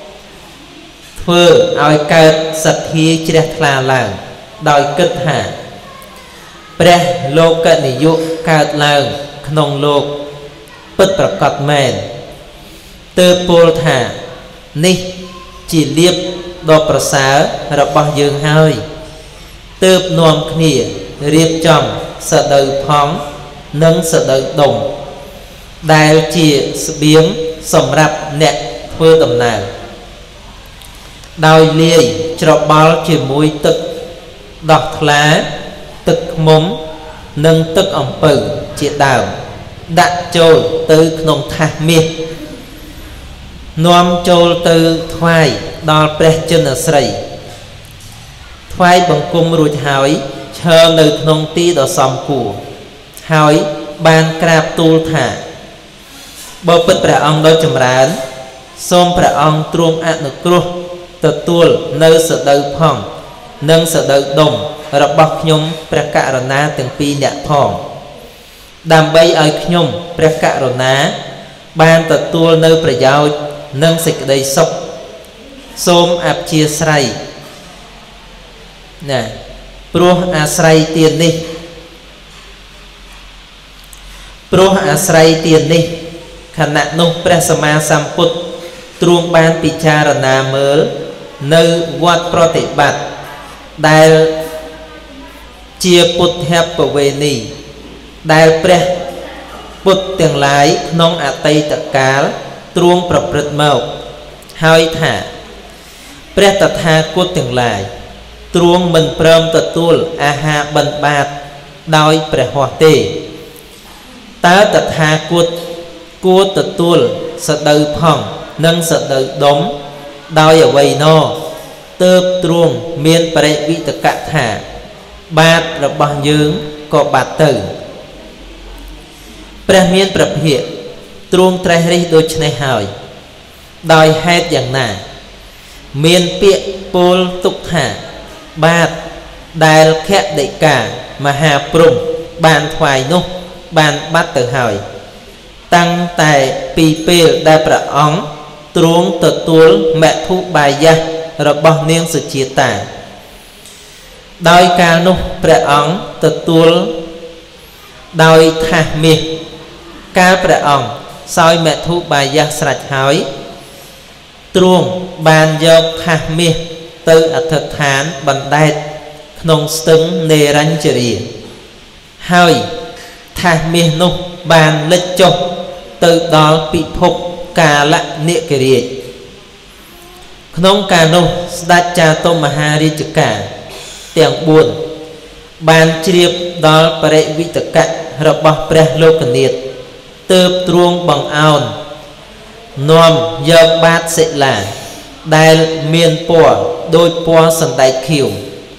thưa aiកើតសទ្ធាជ្រះថ្លាឡើងដោយគិតថាព្រះលោកនិយុកើតឡើងក្នុងលោកពិតប្រកបមែនទើបពោលថានេះជាលៀបដ៏ប្រសើររបស់យើងហើយទើបនាំគ្នារៀបចំសដូវផងនិងសដូវដុំដែលជាស្បៀងសម្រាប់អ្នកធ្វើដំណើរដោយលាយច្របល់ជាមួយទឹកដោះថ្លាទឹកខ្មុំនិងទឹកអំពៅជាដើមដាក់ចូលទៅក្នុងថាសមាសនាំចូលទៅថ្វាយដល់ព្រះចិនស្រីថ្វាយបង្គំរួចហើយឈរនៅក្នុងទីដ៏សមគួរហើយបានក្រាបទូលថាបើពិតព្រះអង្គដ៏ចម្រើនសូមព្រះអង្គទ្រង់អនុគ្រោះទទួលនៅសដូវផងនិងសដូវដុំរបស់ខ្ញុំព្រះករុណាទាំងពីរអ្នកផងដើម្បីឲ្យខ្ញុំព្រះករុណាបានទទួលនៅប្រយោជន៍និងសេចក្តីសុខសូមអព្យាស្រ័យណាព្រោះអាស្រ័យទាននេះព្រោះអាស្រ័យទាននេះខណៈនោះព្រះសម្មាសម្ពុទ្ធទ្រង់បានពិចារណាមើលនៅវត្តប្រតិបត្តិដែលជាពុទ្ធពវេនីដែលព្រះពុទ្ធទាំងឡាយក្នុងអតីតកាលទ្រង់ប្រព្រឹត្តមកហើយថាព្រះតថាគតទាំងឡាយទ្រង់មិនព្រមទទួលអាហារបិណ្ឌបាតដោយព្រះហស្ថទេតើតថាគតគួរទទួលសដូវផងនិងសដូវដុំដោយអ្វីណោទើបទ្រង់មានបរិវិតកៈថាបាតរបស់យើងក៏បាត់ទៅព្រះមានព្រះភិក្ខទ្រង់ត្រេះរិះដូច្នេះហើយដោយហេតុយ៉ាងណាមានពាក្យពោលទុកថាបាតដែលខតិកាមហាព្រំបានថ្វាយនោះបានបាត់ទៅហើយតាំងតែពីពេលដែលព្រះអង្គទ្រង់ទទួលមធុបាយៈរបស់នាងសុជាតាដោយកាលនោះព្រះអង្គទទួលដោយថាសមាសកាលព្រះអង្គសោយមធុបាយៈស្រេចហើយទ្រង់បានយកថាសមាសទៅអធិដ្ឋានបណ្ដែតក្នុងស្ទឹងនេរញ្ជរាហើយថាសមាសនោះបានលិចចុះទៅដល់ពិភពកាលនិករាជក្នុងកាលនោះស្ដេចចាតុមហារាជការទាំងបួនបានជ្រាបដល់បរិវិតកៈរបស់ព្រះលោកនាថទើបទ្រង់បង្អោននាំយកបាតសិលាដែលមានពណ៌ដូចពណ៌សណ្ដែកខៀវ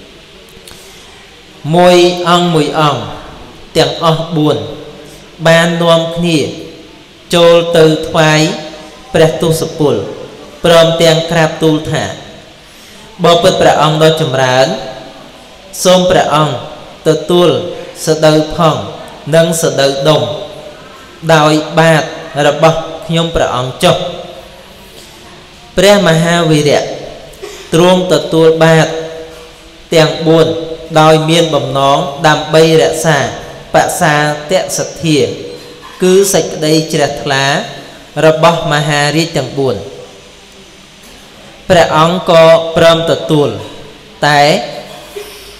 មួយអង្គមួយអង្គទាំងអស់បួនបាននាំគ្នាចូលទៅថ្វាយព្រះទសពលព្រមទាំងក្រាបទូលថាបើពិតព្រះអង្គដ៏ចម្រើនសូមព្រះអង្គទទួលសដូវផងនិងសដូវដុំដោយបាតរបស់ខ្ញុំព្រះអង្គចុះព្រះមហាវីរៈទ្រង់ទទួលបាតទាំងបួនដោយមានបំណងដើម្បីរក្សាបសាទៈសទ្ធាគឺសេចក្តីជ្រះថ្លារបស់មហារាជទាំងបួនព្រះអង្គក៏ព្រមទទួលតែ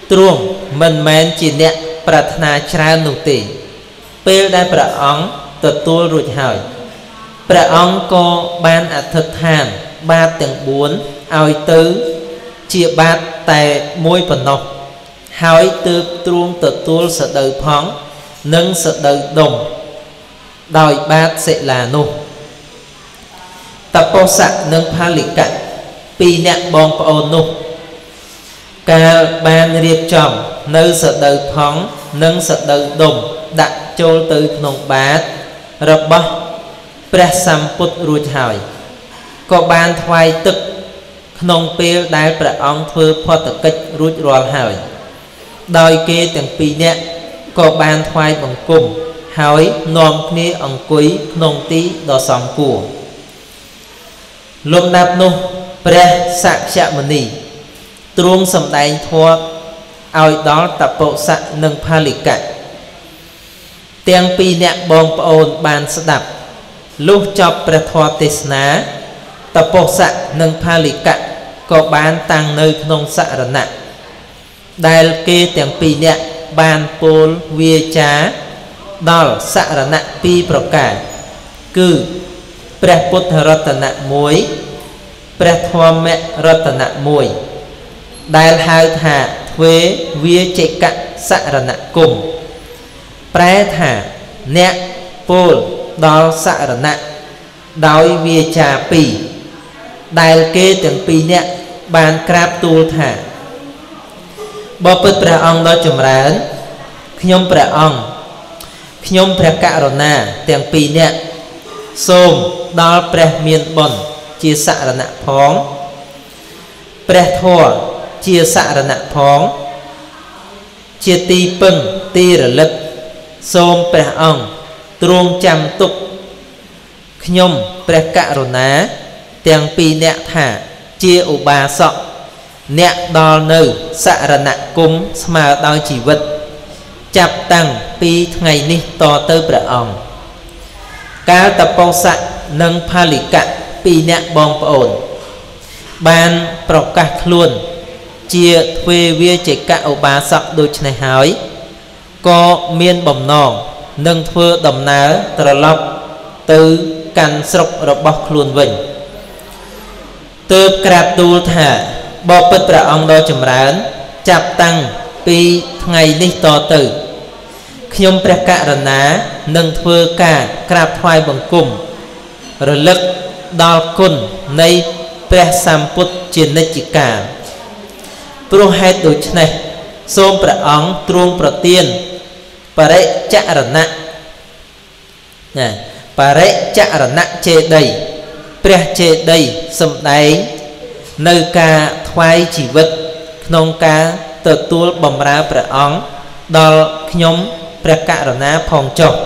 truông mình men chỉ nẹt pratna tràn nụ tìពេលដែលព្រះអង្គទទួលរួចហើយព្រះអង្គក៏បានអធិដ្ឋានបាតទាំងបួនឲ្យទៅជាបាតតែមួយប៉ុណ្ណោះហើយទើបទ្រួងទទួលសដៅផងនិងសដៅដុំដោយបាតសិលានោះតពោសៈនិងផលិកៈពីរអ្នកបងប្អូននោះកាលបានរៀបចំនៅសដៅផងនិងសដៅដុំដាក់ចូលទៅក្នុងបាតរបស់ព្រះសម្ពុទ្ធរួចហើយក៏បានថ្វាយទឹកក្នុងពេលដែលព្រះអង្គធ្វើផតកិច្ចរួចរាល់ហើយដោយគេទាំងពីរនាក់ក៏បានថ្វាយបង្គំហើយនាំគ្នាអង្គុយក្នុងទីដ៏សមគួរលំដាប់នោះព្រះសក្យមុនីទ្រង់សម្ដែងធម៌ឲ្យដល់តពោសៈនិងផលិកៈទាំងពីរអ្នកបងប្អូនបានស្ដាប់លុះចប់ព្រះធម៌ទេសនាតពោសៈនិងផលិកៈក៏បានតាំងនៅក្នុងសរណៈដែលគេទាំងពីរនាក់បានពោលវាចាដល់សរណៈពីរប្រការគឺព្រះពុទ្ធរតនៈមួយព្រះធម្មរតនៈមួយដែលហៅថាទ្វេវាចេកសរណគមប្រែថាអ្នកពោលដល់សរណៈដោយវាចាពីរដែលគេទាំងពីរនាក់បានក្រាបទូលថាបបិទ្ធព្រះអង្គដ៏ចម្រើនខ្ញុំព្រះអង្គខ្ញុំព្រះករុណាទាំងពីរនាក់សូមដល់ព្រះមានបុណ្យជាសរណៈផងព្រះធម៌ជាសរណៈផងជាទីពឹងទីរលឹកសូមព្រះអង្គទ្រង់ចាំទុកខ្ញុំព្រះករុណាទាំងពីរនាក់ថាជាឧបាសកអ្នកដល់នៅសរណគមស្មើដោយជីវិតចាប់តាំងពីថ្ងៃនេះតទៅព្រះអង្គកាលតពោសៈនិងផលិកៈពីរអ្នកបងប្អូនបានប្រកាសខ្លួនជាទ្វេវាចេកឧបាសកដូច្នេះហើយក៏មានបំណងនឹងធ្វើដំណើរត្រឡប់ទៅកាន់ស្រុករបស់ខ្លួនវិញទើបក្រាបទូលថាបបិទ្ធព្រះអង្គដ៏ចម្រើនចាប់តាំងពីថ្ងៃនេះតទៅខ្ញុំព្រះករុណានឹងធ្វើការក្រាបថ្វាយបង្គំរលឹកដល់គុណនៃព្រះសម្ពុទ្ធជានិច្ចកាលព្រោះហេតុដូច្នេះសូមព្រះអង្គទ្រង់ប្រទានបរិច្ចរណៈណាបរិច្ចរណៈចេតីព្រះចេតីសម្ដែងនៅការថ្វាយជីវិតក្នុងការទទួលបម្រើព្រះអង្គដល់ខ្ញុំព្រះករុណាផងចុះ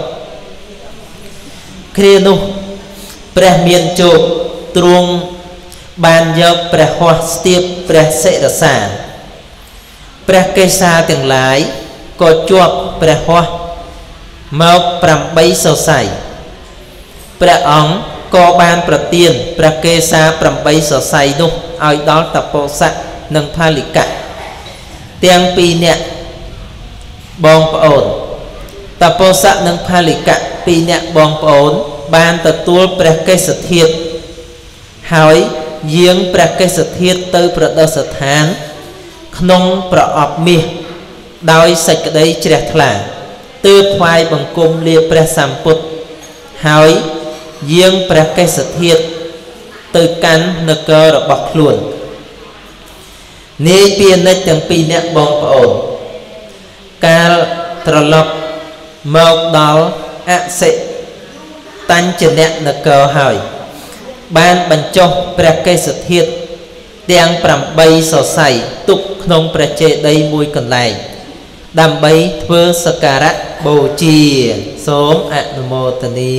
គ្រានោះព្រះមានជោគទ្រង់បានយកព្រះហស្ថស្ទាបព្រះសិរសាព្រះកេសាទាំងឡាយក៏ជាប់ព្រះហស្ថមកប្រាំបីសរសៃព្រះអង្គក៏បានប្រទានព្រះកេសាប្រាំបីសរសៃនោះឲ្យដល់តពោសៈនិងផលិកៈទាំងពីរនាក់បងប្អូនតពោសៈនិងផលិកៈពីរនាក់បងប្អូនបានទទួលព្រះកេសធាតុហើយយាងព្រះកេសធាតុទៅប្រដិស្ថានក្នុងប្រអប់មាសដោយសេចក្តីជ្រះថ្លាទើបថ្វាយបង្គំលាព្រះសម្ពុទ្ធហើយយាងព្រះកេសធាតុទៅកាន់នគររបស់ខ្លួននាយពាណិជ្ជទាំងពីរនាក់បងប្អូនកាលត្រឡប់មកដល់អសិតញ្ចនៈនគរហើយបានបញ្ចុះព្រះកេសធាតុទាំងប្រាំបីសរសៃទុកក្នុងព្រះចេតិយមួយកន្លែងដើម្បីធ្វើសក្ការៈបូជាសូមអនុមោទនា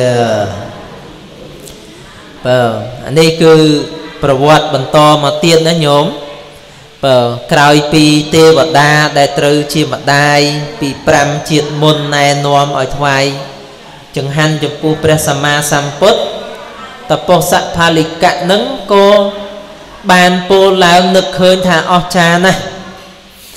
បាទអានេះគឺប្រវត្តិបន្តមកទៀតណាញោមបើក្រោយពីទេវតាដែលត្រូវជាម្ដាយពីប្រាំជាតិមុនណែនាំឲ្យថ្វាយចង្ហាន់ចំពោះព្រះសម្មាសម្ពុទ្ធតពោសៈផលិកៈនឹងក៏បានពោលឡើងនឹកឃើញថាអស្ចារ្យណាស់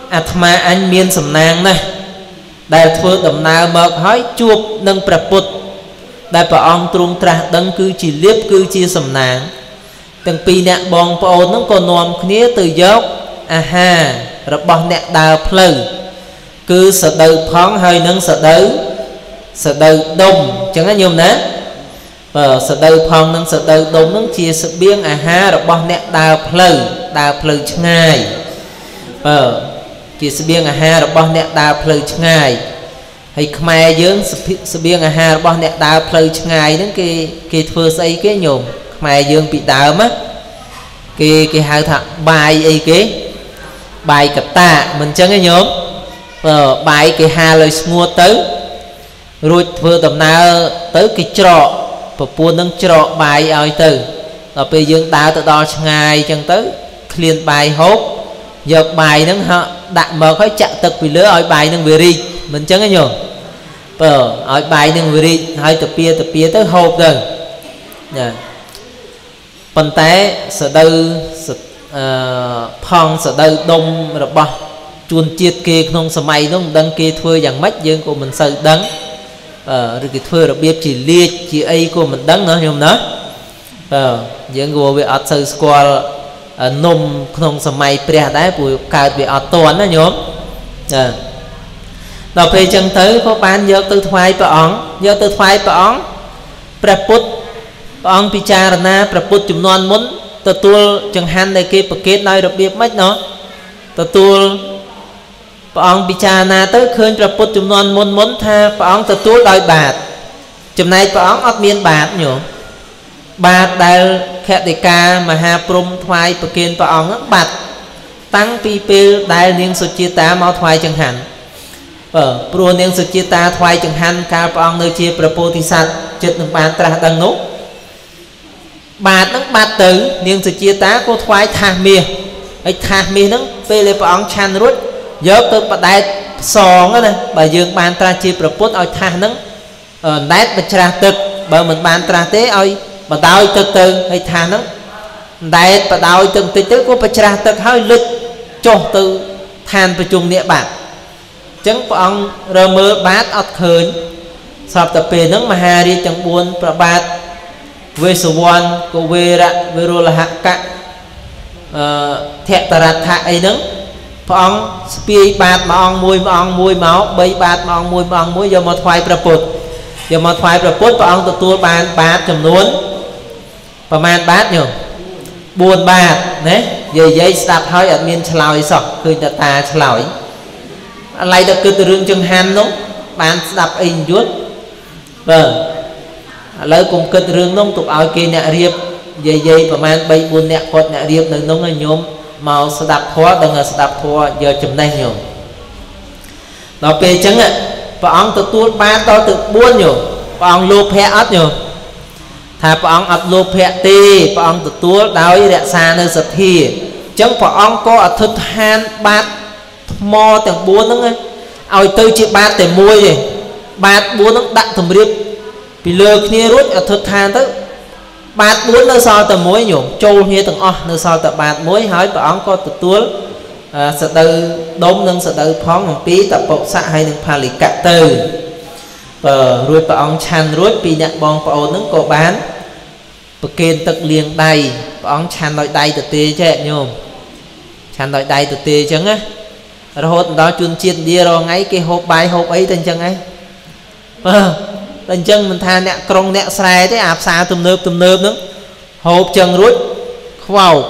អាត្មាអញមានសំណាងណាស់ដែលធ្វើដំណើរមកហើយជួបនឹងព្រះពុទ្ធដែលព្រះអង្គទ្រង់ត្រាស់ដឹងគឺជាលៀបគឺជាសំណាងទាំងពីរអ្នកបងប្អូនហ្នឹងក៏នាំគ្នាទៅយកអាហាររបស់អ្នកដើរផ្លូវគឺសដៅផងហើយនឹងសដៅសដៅដុំអញ្ចឹងណាញោមណាបើសដៅផងនឹងសដៅដុំហ្នឹងជាស្បៀងអាហាររបស់អ្នកដើរផ្លូវដើរផ្លូវឆ្ងាយបើជាស្បៀងអាហាររបស់អ្នកដើរផ្លូវឆ្ងាយហើយខ្មែរយើងស្បៀងអាហាររបស់អ្នកដើរផ្លូវឆ្ងាយហ្នឹងគេគេធ្វើស្អីគេញោមខ្មែរយើងពីដើមណាគេគេហៅថាបាយអីគេបាយកតាមិនអញ្ចឹងទេញោមបើបាយគេហាលឲ្យស្ងួតទៅរួចធ្វើដំណើរទៅគេច្រកប្រពន្ធនឹងច្រកបាយឲ្យទៅដល់ពេលយើងដើរទៅដល់ឆ្ងាយអញ្ចឹងទៅឃ្លានបាយហូបយកបាយហ្នឹងហ่าដាក់មកហើយចាក់ទឹកពីលើឲ្យបាយហ្នឹងវារីកមិនអញ្ចឹងទេញោមបើឲ្យបាយហ្នឹងវារីកហើយទៅពៀទៅពៀទៅហូបទៅណាប៉ុន្តែសដៅអឺផងសដៅដុំរបស់ជួនជាតិគេក្នុងសម័យនោះមិនដឹងគេធ្វើយ៉ាងម៉េចយើងក៏មិនសូវដឹងអឺឬគេធ្វើរបៀបជាលាជជាអីក៏មិនដឹងណាញោមណាបើយើងក៏វាអត់សូវស្គាល់នំក្នុងសម័យព្រះដែរព្រោះកើតវាអត់ទាន់ណាញោមចាដល់ពេលអញ្ចឹងទៅក៏បានយកទៅថ្វាយព្រះអង្គយកទៅថ្វាយព្រះអង្គព្រះពុទ្ធព្រះអង្គពិចារណាព្រះពុទ្ធចំនួនមុនទទួលចង្ហាន់ដែលគេប្រគេនដោយរបៀបម៉េចណោះទទួលព្រះអង្គពិចារណាទៅឃើញព្រះពុទ្ធចំនួនមុនមុនថាព្រះអង្គទទួលដោយបាតចំណែកព្រះអង្គអត់មានបាតញោមបាតដែលខតិកាមហាព្រំថ្វាយប្រគេនព្រះអង្គបាត់តាំងពីពេលដែលនាងសុជាតាមកថ្វាយចង្ហាន់បើព្រោះនាងសុជាតាថ្វាយចង្ហាន់កាលព្រះអង្គនៅជាព្រះពោធិសត្វចិត្តនឹងបានត្រាស់ដឹងនោះបាតហ្នឹងបាត់ទៅនាងសុជាតាក៏ថ្វាយថាសមាសហើយថាសមាសហ្នឹងពេលដែលព្រះអង្គឆាន់រួចយកទៅបដែតផ្សងណាបើយើងបានត្រាស់ជាព្រះពុទ្ធឲ្យថាសហ្នឹងណែតបច្រាស់ទឹកបើមិនបានត្រាស់ទេឲ្យបដោយទឹកទៅហើយថាសហ្នឹងណែតបដោយទឹកបន្តិចទៅក៏បច្រាស់ទឹកហើយលិចចុះទៅឋានប្រជុំនេះបាត់អញ្ចឹងព្រះអង្គរើមើលបាតអត់ឃើញស្រាប់តែពេលហ្នឹងមហារាជទាំងបួនប្របាទវេសវណ្ណកវេរៈវិរុលហកៈអឺធតរដ្ឋៈអីហ្នឹងព្រះអង្គស្ពាយបាតមួយអង្គមួយអង្គមួយមកបីបាតមួយអង្គមួយអង្គមួយយកមកថ្វាយព្រះពុទ្ធយកមកថ្វាយព្រះពុទ្ធព្រះអង្គទទួលបានបាតចំនួនប្រមាណបាតញោមបួនបាតណានិយាយស្ដាប់ហើយអត់មានឆ្លើយសោះឃើញតែតាឆ្លើយឥឡូវទៅគិតទៅរឿងចង្ហាន់នោះបានស្ដាប់អីយល់បើឥឡូវកុំគិតរឿងនោះទុកឲ្យគេអ្នករៀបនិយាយប្រមាណបីបួនអ្នកគាត់អ្នករៀបនៅនោះញោមមកស្ដាប់ធម៌ដឹងថាស្ដាប់ធម៌យកចំណេះញោមដល់ពេលអញ្ចឹងព្រះអង្គទទួលបានដល់ទៅបួនញោមព្រះអង្គលោភៈអត់ញោមថាព្រះអង្គអត់លោភៈទេព្រះអង្គទទួលដោយរក្សានៅសទ្ធាអញ្ចឹងព្រះអង្គក៏អធិដ្ឋានបាតថ្មទាំងបួនហ្នឹងឲ្យទៅជាបាតតែមួយទេបាតបួនហ្នឹងដាក់ទម្រាបពីលើគ្នារួចអធិដ្ឋានទៅបាតបួននៅសល់តែមួយញោមចូលគ្នាទាំងអស់នៅសល់តែបាតមួយហើយព្រះអង្គក៏ទទួលសដៅដុំនិងសដៅផងអំពីតពុសៈហើយនឹងផលិកៈទៅបើរួចព្រះអង្គឆាន់រួចពីអ្នកបងប្អូនហ្នឹងក៏បានប្រគេនទឹកលាងដៃព្រះអង្គឆាន់ដោយដៃទទេចេះញោមឆាន់ដោយដៃទទេអញ្ចឹងណារហូតដល់ជនជាតិឥណ្ឌារាល់ថ្ងៃគេហូបបាយហូបអីទៅអញ្ចឹងហ៎បើតែអញ្ចឹងមិនថាអ្នកក្រុងអ្នកស្រែទេអាផ្សារទំនើបទំនើបហ្នឹងហូបចឹងរួចខ្វោក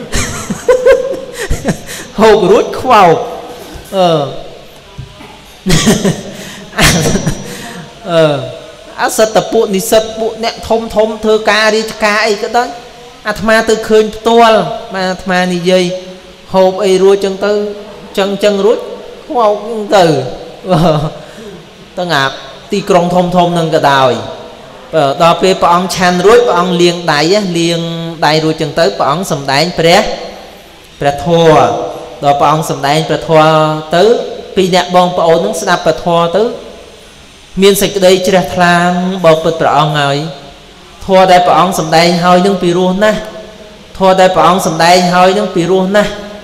ហូបរួចខ្វោកអឺអឺអសតពួកនិស្សិតពួកអ្នកធំធំធ្វើការរាជការអីក៏ដោយអាត្មាទៅឃើញផ្ទាល់បាទអាត្មានិយាយហូបអីរួចចឹងទៅចឹងចឹងរួចខ្វោកទៅទាំងអាទីក្រុងធំធំនឹងក៏ដោយដល់ពេលព្រះអង្គឆាន់រួចព្រះអង្គលាងដៃលាងដៃរួចចឹងទៅព្រះអង្គសម្ដែងព្រះព្រះធម៌ដល់ព្រះអង្គសម្ដែងព្រះធម៌ទៅពីអ្នកបងប្អូននឹងស្ដាប់ព្រះធម៌ទៅមានសេចក្តីជ្រះថ្លាបបិទ្ធព្រះអង្គហើយធម៌ដែលព្រះអង្គសម្ដែងហើយនឹងពីរោះណាស់ធម៌ដែលព្រះអង្គសម្ដែងហើយនឹងពីរោះណាស់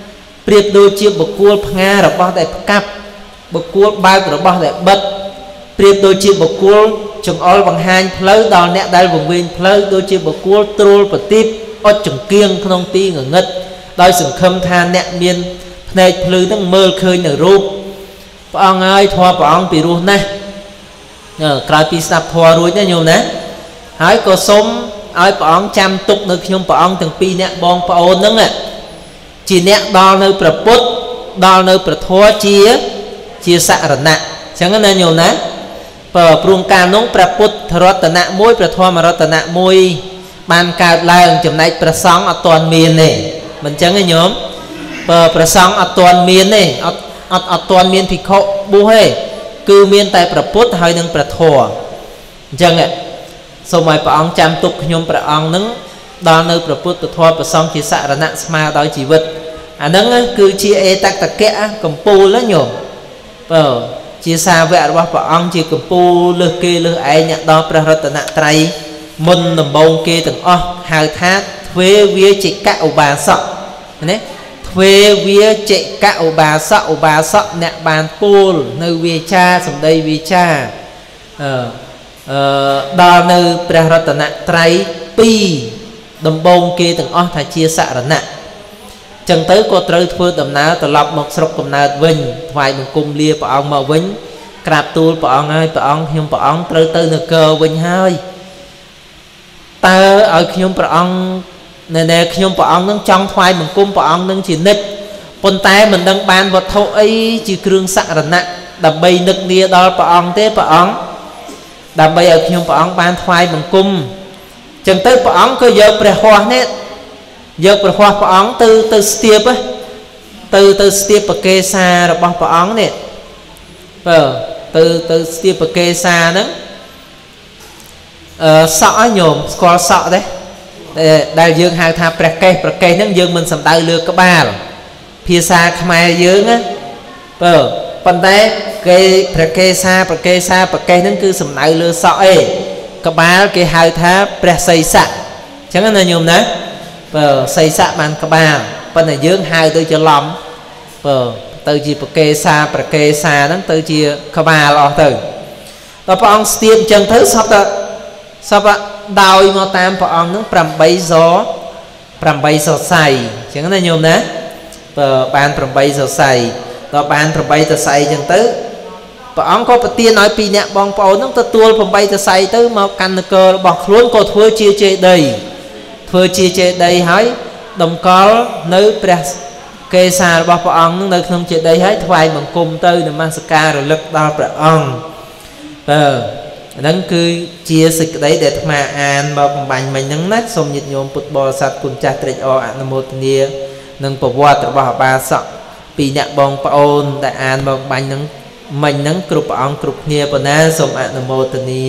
เปรียบโดยเชียบบุกวลพงาหรือบ่แต่กับบุกวลบายหรือบ่แต่บัดเปรียบโดยเชียบบุกวลจงอลบังหานเพลย์ดอนเนได้วงเวียนเพลย์โดยเชียบบุกวลตรูปฏิบอดจงเกียงขนมตีเงงิดโดยสังคมทานเนเมียนในเพลย์ตั้งเมื่อเคยในรูปพระองค์ไอ้ทอพระองค์ปีรู้นะเออกลายปีสับทอรู้เนี่ยโยมนะหายก็สมไอ้พระองค์จำตุกในขยมพระองค์ถึงปีเนี่ยบองพระโอนนั่งอ่ะจีเนี่ยดอลในประพุทธดอลในประทัวเชียเชียสารณะฉันก็นั่นโยมนะเปิดปรุงการน้องประพุทธรัตนะมวยประทัวมารัตนะมวยบานการลายจำในประสองอัตวนเมียนเนี่ยมันจังไงโยมเปิดประสองอัตวนเมียนเนี่ยอัตอัตอัตวนเมียนผิดเขาบุเฮคือเมียนแต่ประพุทธให้หนึ่งประทัวจังไงสมัยพระองค์จำตุกขยมพระองค์นั้นดอลในประพุทธประทัวประสองเชียสารณะสมาโดยชีวิตอันนั้นคือเชียเอตักตะแกะกัมปูแล้วโยมเปิดเชียซาเวะว่าพระองค์เชียกัมปูเลือกเกลือไอเนี่ยดอพระรัตนตรัยมนต์นำบงเกถึงอ๋อหาธาตุเวเวียจิกะอุบาสกเนี่ยเวเวียจิกะอุบาสกอุบาสกเนี่ยบานปูลในเวชาสมเด็จเวชาเอ่อเอ่อดอในพระรัตนตรัยปีนำบงเกถึงอ๋อถ้าเชียสารณะจังเต๋อก็เต๋อធ្វើដំណើរត្រឡប់មកស្រុកកំណើតវិញថ្វាយបង្គំលាព្រះអង្គមកវិញក្រាបទូលព្រះអង្គហើយព្រះអង្គខ្ញុំព្រះអង្គត្រូវទៅនគរវិញហើយតើឲ្យខ្ញុំព្រះអង្គនៅនៅខ្ញុំព្រះអង្គនឹងចង់ថ្វាយបង្គំព្រះអង្គនឹងជានិច្ចប៉ុន្តែមិនដឹងបានវត្ថុអីជាគ្រឿងសក្ការណៈដើម្បីនឹកនាដល់ព្រះអង្គទេព្រះអង្គដើម្បីឲ្យខ្ញុំព្រះអង្គបានថ្វាយបង្គំចឹងទៅព្រះអង្គក៏យកព្រះហស្ថនេះយកព្រះហស្ថព្រះអង្គទៅទៅស្ទាបទៅទៅស្ទាបប្រកេសារបស់ព្រះអង្គនេះបើទៅទៅស្ទាបប្រកេសាហ្នឹងអឺសក់ញោមស្គាល់សក់ទេដែលយើងហៅថាព្រះកេសព្រះកេសហ្នឹងយើងមិនសំដៅលើក្បាលភាសាខ្មែរយើងណាបើប៉ុន្តែគេព្រះកេសាព្រះកេសាព្រះកេសហ្នឹងគឺសំដៅលើសក់ឯងក្បាលគេហៅថាព្រះសីស័កអញ្ចឹងណាញោមណាបើសីស័កបានក្បាលប៉ុន្តែយើងហៅទៅច្រឡំបើទៅជាប្រកេសាប្រកេសាហ្នឹងទៅជាក្បាលអស់ទៅដល់ព្រះអង្គស្ទាបអញ្ចឹងទៅសពតសពដោយមកតាមព្រះអង្គហ្នឹង8ស8សរសៃអញ្ចឹងណាញោមណាបើបាន8សរសៃដល់បាន8សរសៃអញ្ចឹងទៅព្រះអង្គក៏ប្រទានឲ្យពីរអ្នកបងប្អូនហ្នឹងទទួល8សរសៃទៅមកកាន់នគររបស់ខ្លួនក៏ធ្វើជាចេតិយធ្វើជាចេតិយហើយតម្កល់នៅព្រះកេសារបស់ព្រះអង្គនៅក្នុងចេតិយហើយថ្វាយបង្គំទៅនមស្ការរលឹកដល់ព្រះអង្គបើហ្នឹងគឺជាសេចក្តីដែលអាត្មាអានមកបំបញ្ញមិញហ្នឹងណាសូមញាតិញោមពុទ្ធបរិស័ទគុណចាស់ត្រេកអរអនុមោទនានឹងប្រវត្តិរបស់អបាសកពីរអ្នកបងប្អូនដែលអានមកបំបញ្ញហ្នឹងមិញហ្នឹងគ្រប់ព្រះអង្គគ្រប់គ្នាប៉ុណ្ណាសូមអនុមោទនា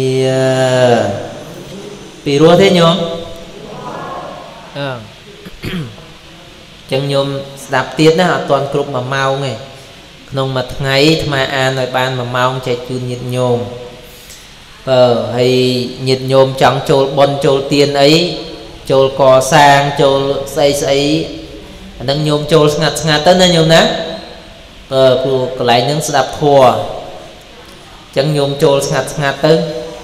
ពីរោះទេញោមអឺចឹងញោមស្ដាប់ទៀតណាអត់ទាន់គ្រប់មួយម៉ោងទេក្នុងមួយថ្ងៃអាត្មាអានឲ្យបានមួយម៉ោងចែកជូនញាតិញោមបើហើយញាតិញោមចង់ចូលបុណ្យចូលទានអីចូលកសាងចូលស្អីស្អីអានឹងញោមចូលស្ងាត់ស្ងាត់ទៅណាញោមណាបើព្រោះកន្លែងហ្នឹងស្ដាប់ធម៌អញ្ចឹងញោមចូលស្ងាត់ស្ងាត់ទៅ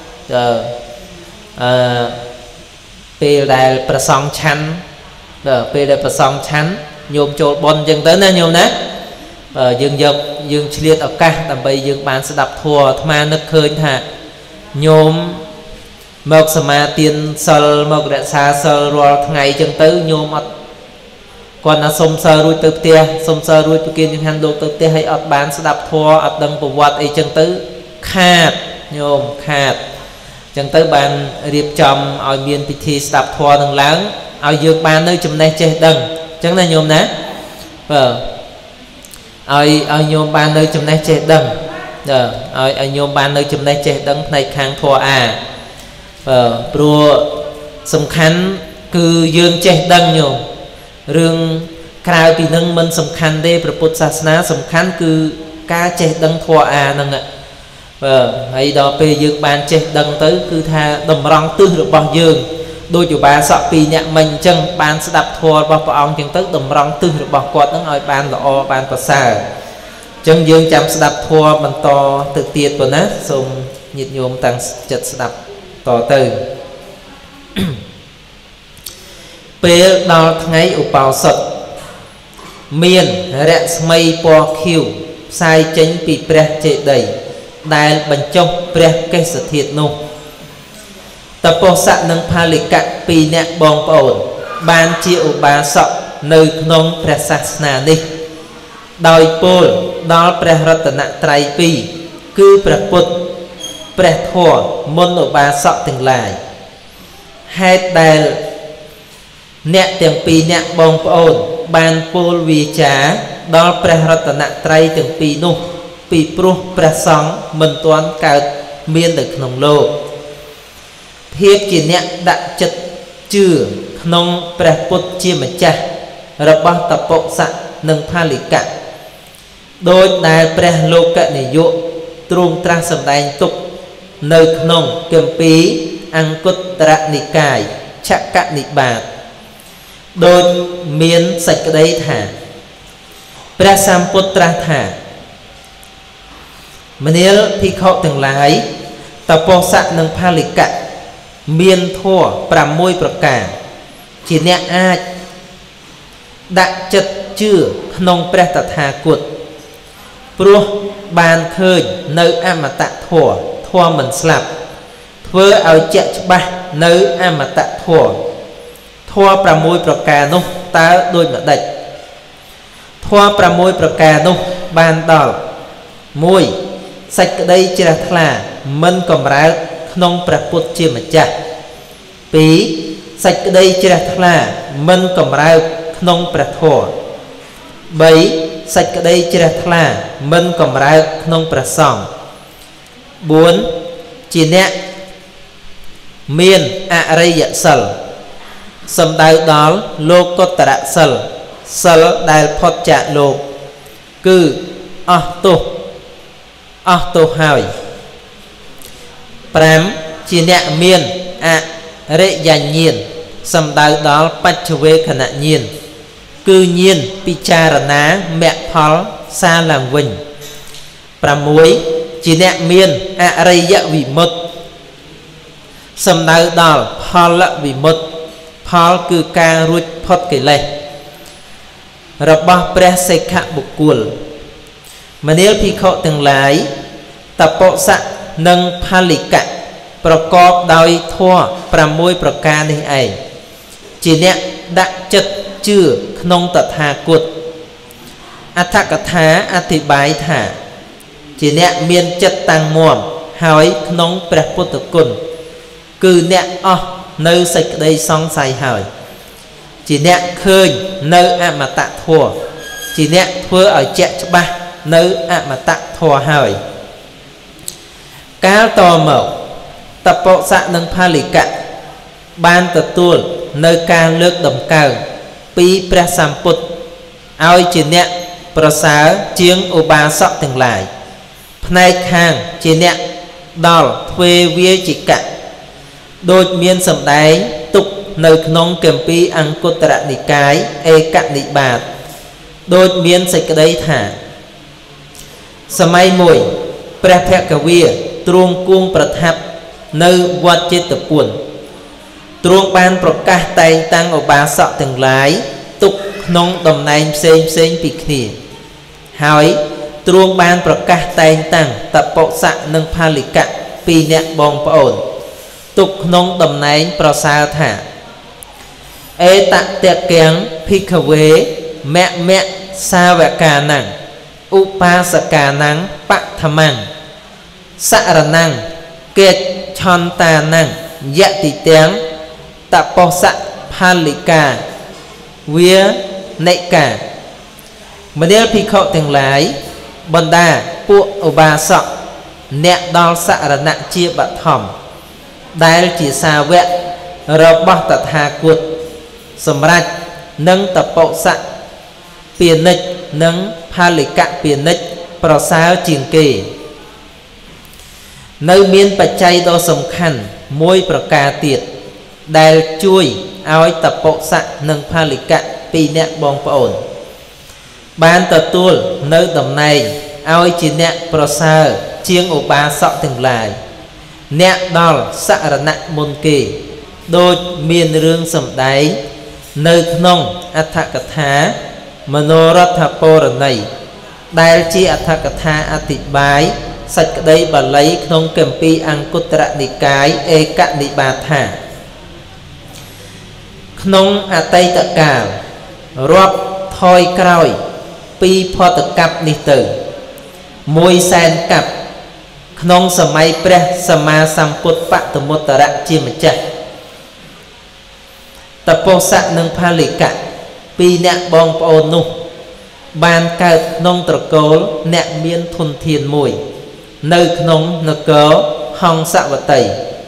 អឺពេលដែលប្រសង់ឆាន់ដល់ពេលដែលប្រសង់ឆាន់ញោមចូលបុណ្យអញ្ចឹងទៅណាញោមណាបើយើងយកយើងឆ្លៀតឱកាសដើម្បីយើងបានស្ដាប់ធម៌អាត្មានឹកឃើញថាញោមមកសមាទានសិលមករក្សាសិលរាល់ថ្ងៃអញ្ចឹងទៅញោមអត់គាត់ណាសុំសិលរួចទៅផ្ទះសុំសិលរួចប្រគិនចង្ហាន់លោកទៅផ្ទះហើយអត់បានស្ដាប់ធម៌អត់ដឹងប្រវត្តិអីអញ្ចឹងទៅខាតញោមខាតអញ្ចឹងទៅបានរៀបចំឲ្យមានពិធីស្ដាប់ធម៌នឹងឡើងឲ្យយើងបាននៅចំណេះចេះដឹងអញ្ចឹងណាញោមណាបើឲ្យឲ្យញោមបាននៅចំណេះចេះដឹងឲ្យឲ្យញោមបាននៅចំណេះចេះដឹងផ្នែកខាងធម៌អាបើព្រោះសំខាន់គឺយើងចេះដឹងញោមរឿងក្រៅពីនឹងមិនសំខាន់ទេព្រះពុទ្ធសាសនាសំខាន់គឺការចេះដឹងធម៌អាហ្នឹងបើហើយដល់ពេលយើងបានចេះដឹងទៅគឺថាតម្រង់ទិសរបស់យើង đôi chủ bà sọ pi nhẹ mình chân ban sẽ đập thua vào ông chân tức đầm rong tư được bọc quạt nó ngồi ban lọ ban bờ xa chân dương chăm sẽ đập thua mình to tự tiệt của nó xong nhiệt nhôm tăng chật sẽ đập to từ bê đo ngay ở bao sật miền rẽ mây po khiu sai tránh bị pre chạy đầy đài bánh trong pre cây sự thiệt nô tập bộ sạ nâng pha lịch cạn pi nẹ bong ổn ban chịu ba sọ nơi nông pre sát nà đi đòi pol đó pre ratana trai pi cứ pre put pre thua môn ở ba sọ từng lại hai đài nẹ tiếng pi nẹ bong ổn ban pol vi trá đó pre ratana trai từng pi nô pi pru pre sóng mình toán cao miên được nông lô hiệp chỉ nẹ đã chất chừa nông pre put chia mà cha rồi bao tập bộ sạ nâng pha lý cả đôi đài pre lô cả này dụ trung tra sầm đai tục nơi nông kiềm pí ăn cốt tra nị cài chắc cả nị bạc đôi miên sạch đấy thả pre samputra thả mà nếu thì họ từng lái tập bộ sạ nâng pha lý cả miên thua pram môi bậc cả chỉ nẹ ai đã chật chưa nông pre tật hà cuột pro bàn khơi nơi amata thua thua mình slap thưa ao chẹt ba nơi amata thua thua pram môi bậc cả nông ta đôi mặt đạch thua pram môi bậc cả nông bàn đỏ môi sạch đây chỉ là thà mình còn ráo nông pre put chia mà cha pí sạch đây chỉ là thà mình còn ráo nông pre thua bảy sạch đây chỉ là thà mình còn ráo nông pre song bốn chỉ nè miên a rây dạ sal sầm đai đó lô có tara sal sal đai phật trả lô cứ auto auto hai pram chỉ nẹ miên a rệ dành nhiên sầm đau đó bắt về khả năng nhiên cư nhiên picharana mẹ phol xa làm vinh pram muối chỉ nẹ miên a rệ dạ vì một sầm đau đó phol là vì một phol cư ca ruột phật cái này rồi bao pre se khạ bục cuồng mà nếu thì họ từng lái tập bộ sạ nâng pha lý cảประกอบโดยทั่วประมวยประการนี้เองจีเนะดักจัดชื่อขนมตถาคตอัตถกถาอธิบายถาจีเนะเมียนจัดตังมวมหอยขนมพระพุทธคุณคือเนะอ๋อเนื้อใส่ได้สองใส่หอยจีเนะเคยเนื้ออมตะทั่วจีเนะทั่วở chẹt baเนื้ออมตะทั่วหอยการต่อหมกtập bộ sạ nâng pha lý cả ban tập tuôn nơi ca lược đồng cao pi pre samput ao chỉ nẹ prasa chiếng ô ba sọ từng lại nay khang chỉ nẹ đòn thuê vía chỉ cả đôi miên sầm đáy tục nơi nông kèm pi ăn cốt tara nị cái e cạn nị bạt đôi miên sạch đấy thả samay mùi pre phe cả vía truông cuôngประทับnơi vật chất tập buồn truông banประกาศtay tăng ở ba sọ từng lái tục nông đồng này xem xem bị khỉ hỏi truông banประกาศtay tăng tập bộ sạ nâng pha lý cả pi nẹ bong ổn tục nông đồng này pro sao thả ê tạ tiệc kén phi khờ vế mẹ mẹ sa vẹ cà nặng upa sa cà nắng bạc tham măng sa ra năng kết chọn ta năng dạ tỷ tiếng tập bộ sạ pha lý cả vía nệ cả mà nếu phi khẩu từng lái bần đà buộc ở ba sọ nẹ đo sạ ra nặng chia bạc thỏm đài chỉ xa vẹn rồi bỏ tật hà cuột sầm rạch nâng tập bộ sạ tiền nịch nâng pha lý cả tiền nịch pro sao chiền kỳ nơi miền bạch chay đo sầm khăn môiประกาศtiệt ដែលជួយឲ្យតពុសៈនិងផលិកៈពីរនាក់បងប្អូនបានទទួលនៅតំណែងឲ្យជាអ្នកប្រសើរជាងឧបាសកទាំងឡាយអ្នកដល់សរណៈមុនគេដូចមានរឿងសម្ដែងនៅក្នុងអត្ថកថាមនោរដ្ឋពរណីដែលជាអត្ថកថាអធិប្បាយសេចក្តីបាលីក្នុងគម្ពីរអង្គុត្តរនិកាយឯកនិបាថាក្នុងអតីតកាលរាប់ថយក្រោយពីផតកັບនេះទៅមួយសែនកັບក្នុងសម័យព្រះសម្មាសម្ពុទ្ធបតមុត្តរៈជាម្ចាស់តពុសៈនិងផលិកៈពីរអ្នកបងប្អូននោះបានកើតក្នុងត្រកូលអ្នកមានធនធានមួយនៅក្នុងនគរហង្សវតី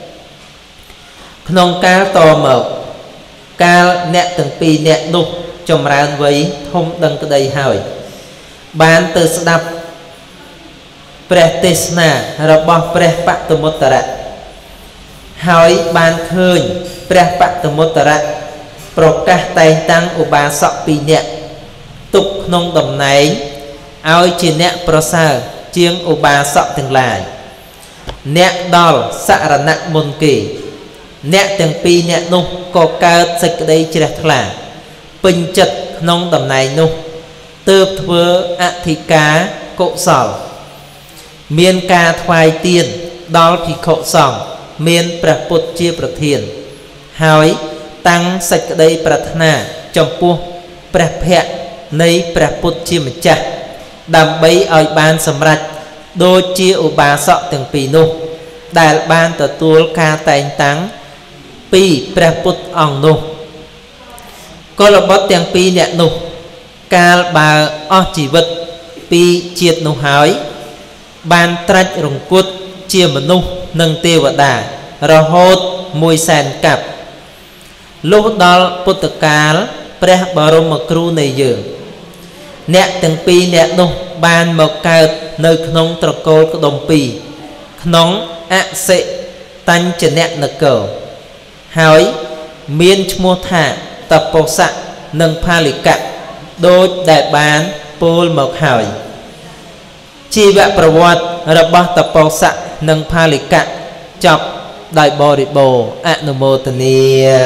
ក្នុងកាលតមកកាលអ្នកទាំងពីរអ្នកនោះចម្រើនវ័យធំដឹងក្តីហើយបានទៅស្ដាប់ព្រះទេសនារបស់ព្រះបតមុត្តរៈហើយបានឃើញព្រះបតមុត្តរៈប្រកាសតែងតាំងឧបាសកពីរនាក់ទុកក្នុងតំណែងឲ្យជាអ្នកប្រសើរជាងឧបាសកទាំងឡាយអ្នកដល់សរណៈមុនគេអ្នកទាំងពីរនាក់នោះក៏កើតសេចក្តីជ្រះថ្លាពេញចិត្តក្នុងតំណែងនោះទើបធ្វើអធិការកុសលមានការថ្វាយទានដល់ភិក្ខុសង្ឃមានព្រះពុទ្ធជាប្រធានហើយតាំងសេចក្តីប្រាថ្នាចំពោះព្រះភ័ក្ត្រនៃព្រះពុទ្ធជាម្ចាស់ដើម្បីឲ្យបានសម្រេចដូចជាឧបាសកទាំងពីរនោះដែលបានទទួលការតែងតាំងពីព្រះពុទ្ធអង្គនោះកុលបុត្រទាំងពីរនាក់នោះកាលបើអស់ជីវិតពីជាតិនោះហើយបានត្រាច់រង្គត់ជាមនុស្សនិងទេវតារហូតមួយសែនកាប់លុះដល់ពុទ្ធកាលព្រះបរមគ្រូនៃយើងអ្នកទាំងពីរអ្នកនោះបានមកកើតនៅក្នុងត្រកូលក្ដុំពីរក្នុងអសិតញ្ចននគរហើយមានឈ្មោះថាតពុសៈនិងផលិកៈដូចដែលបានពោលមកហើយជីវប្រវត្តិរបស់តពុសៈនិងផលិកៈចប់ដោយបរិបូរណ៍អនុមោទនា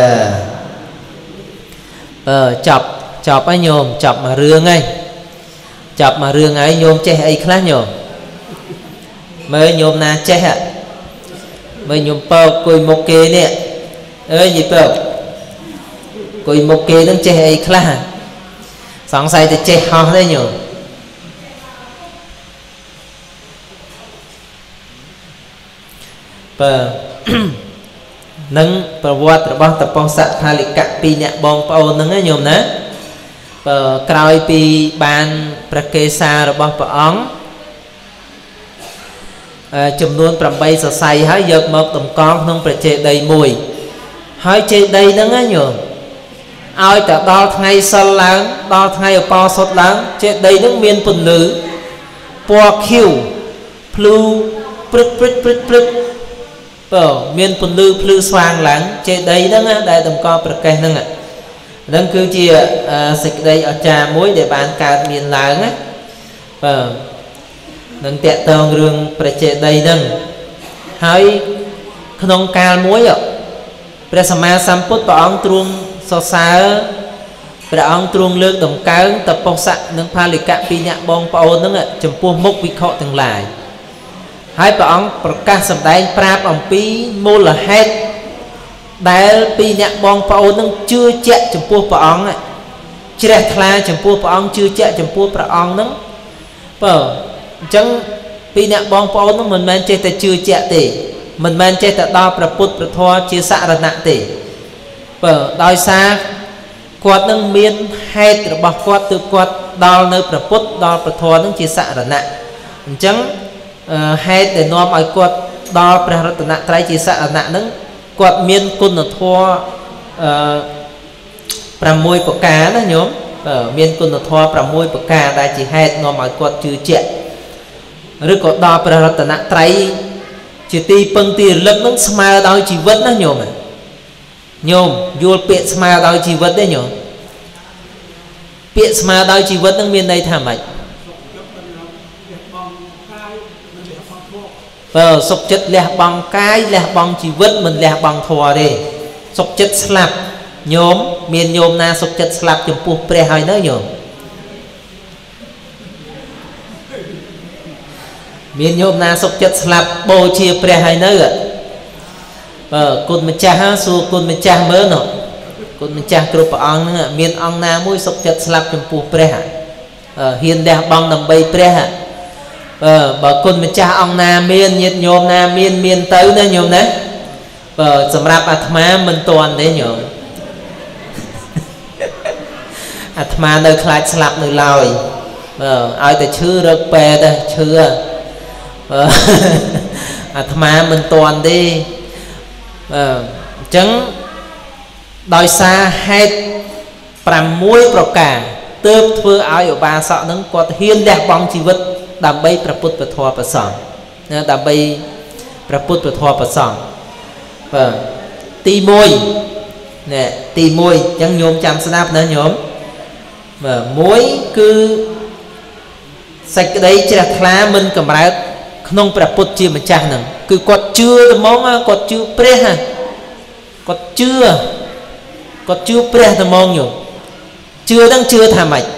អឺចប់ចប់ហើយញោមចប់មួយរឿងហើយចប់មួយរឿងហើយញោមចេះអីខ្លះញោមមើលញោមណាចេះមើលញោមពើគួយមុខគេនេះអើយនិយាយពើគួយមុខគេនឹងចេះអីខ្លះសង្ស័យតែចេះហោះទេញោមបើនឹងប្រវត្តិរបស់តពុសៈផលិកៈពីរអ្នកបងប្អូនហ្នឹងណាញោមណាបើក្រោយពីបានព្រះកេសារបស់ព្រះអង្គចំនួនប្រាំបីសរសៃហើយយកមកតម្កល់ក្នុងព្រះចេតិយមួយហើយចេតិយហ្នឹងណាញោមឲ្យតែដល់ថ្ងៃសិលឡើងដល់ថ្ងៃឧបោសថឡើងចេតិយហ្នឹងមានពន្លឺពណ៌ខៀវភ្លឺព្រឹកព្រឹកព្រឹកព្រឹកបើមានពន្លឺភ្លឺស្វាងឡើងចេតិយហ្នឹងដែលតម្កល់ប្រកេះហ្នឹងហ្នឹងគឺជាសេចក្តីអស្ចារ្យមួយដែលបានកើតមានឡើងណាបើនឹងតេតងរឿងព្រះចេតិយហ្នឹងហើយក្នុងកាលមួយព្រះសម្មាសម្ពុទ្ធព្រះអង្គទ្រង់សរសើរព្រះអង្គទ្រង់លើកតម្កើងតពុសៈនិងផលិកៈពីរអ្នកបងប្អូនហ្នឹងចំពោះមុខវិខទាំងឡាយហើយព្រះអង្គប្រកាសសម្ដែងប្រាប់អំពីមូលហេតុដែលពីរអ្នកបងប្អូននឹងជឿជាក់ចំពោះព្រះអង្គជ្រះថ្លាចំពោះព្រះអង្គជឿជាក់ចំពោះព្រះអង្គហ្នឹងបើអញ្ចឹងពីរអ្នកបងប្អូនហ្នឹងមិនមែនចេះតែជឿជាក់ទេមិនមែនចេះតែដល់ព្រះពុទ្ធព្រះធម៌ជាសរណៈទេបើដោយសារគាត់នឹងមានហេតុរបស់គាត់ទើបគាត់ដល់នៅព្រះពុទ្ធដល់ព្រះធម៌ហ្នឹងជាសរណៈអញ្ចឹងហេតុដែលនាំឲ្យគាត់ដល់ព្រះរតនត្រ័យជាសរណៈហ្នឹងគាត់មានគុណធម៌អឺប្រាំមួយប្រការណាញោមមានគុណធម៌ប្រាំមួយប្រការដែលជាហេតុនាំឲ្យគាត់ជឿជាក់ឬក៏ដល់ព្រះរតនត្រ័យជាទីពឹងទីរលឹកនឹងស្មើដោយជីវិតណាញោម nhôm vô bịa smile đôi chi vật đấy nhở bịa smile đôi chi vật đang miền đây thả mạch ờ sốc chất lẹ bằng cái lẹ bằng chi vật mình lẹ bằng thua đi sốc chất slap nhôm miền nhôm na sốc chất slap chấm pu pre hai nữa nhở miền nhôm na sốc chất slap bồ chia pre hai nữa ờ côn mình cha ha su côn mình cha mới nọ côn mình cha kêu bà ông nữa miền ông na mũi sốc chất slap chấm pu pre ờ hiền đẹp bằng nằm bay pre ờ bà côn mình cha ông na miền nhiệt nhôm na miền miền tới nữa nhôm đấy ờ sầm rạp atma mình toàn đấy nhôm atma nơi khai slap nơi lòi ờ ai ta chưa được bè đây chưa ờ atma mình toàn đi ờ chẳng đòi xa hết pram muối pro cả tớp thưa áo ở ba sọ nâng có hiên đẹp bóng chi vật đàm bay praput pathoa pasang đàm bay praput pathoa pasang ờ ti môi nè ti môi chẳng nhôm chăm snap nữa nhôm mà muối cứ sạch đấy chả thà mình cầm ra không praput chi mà chả nè cứ quật chưa mong quật chưa pre ha quật chưa quật chưa pre thì mong nhiều chưa đang chưa thà mạch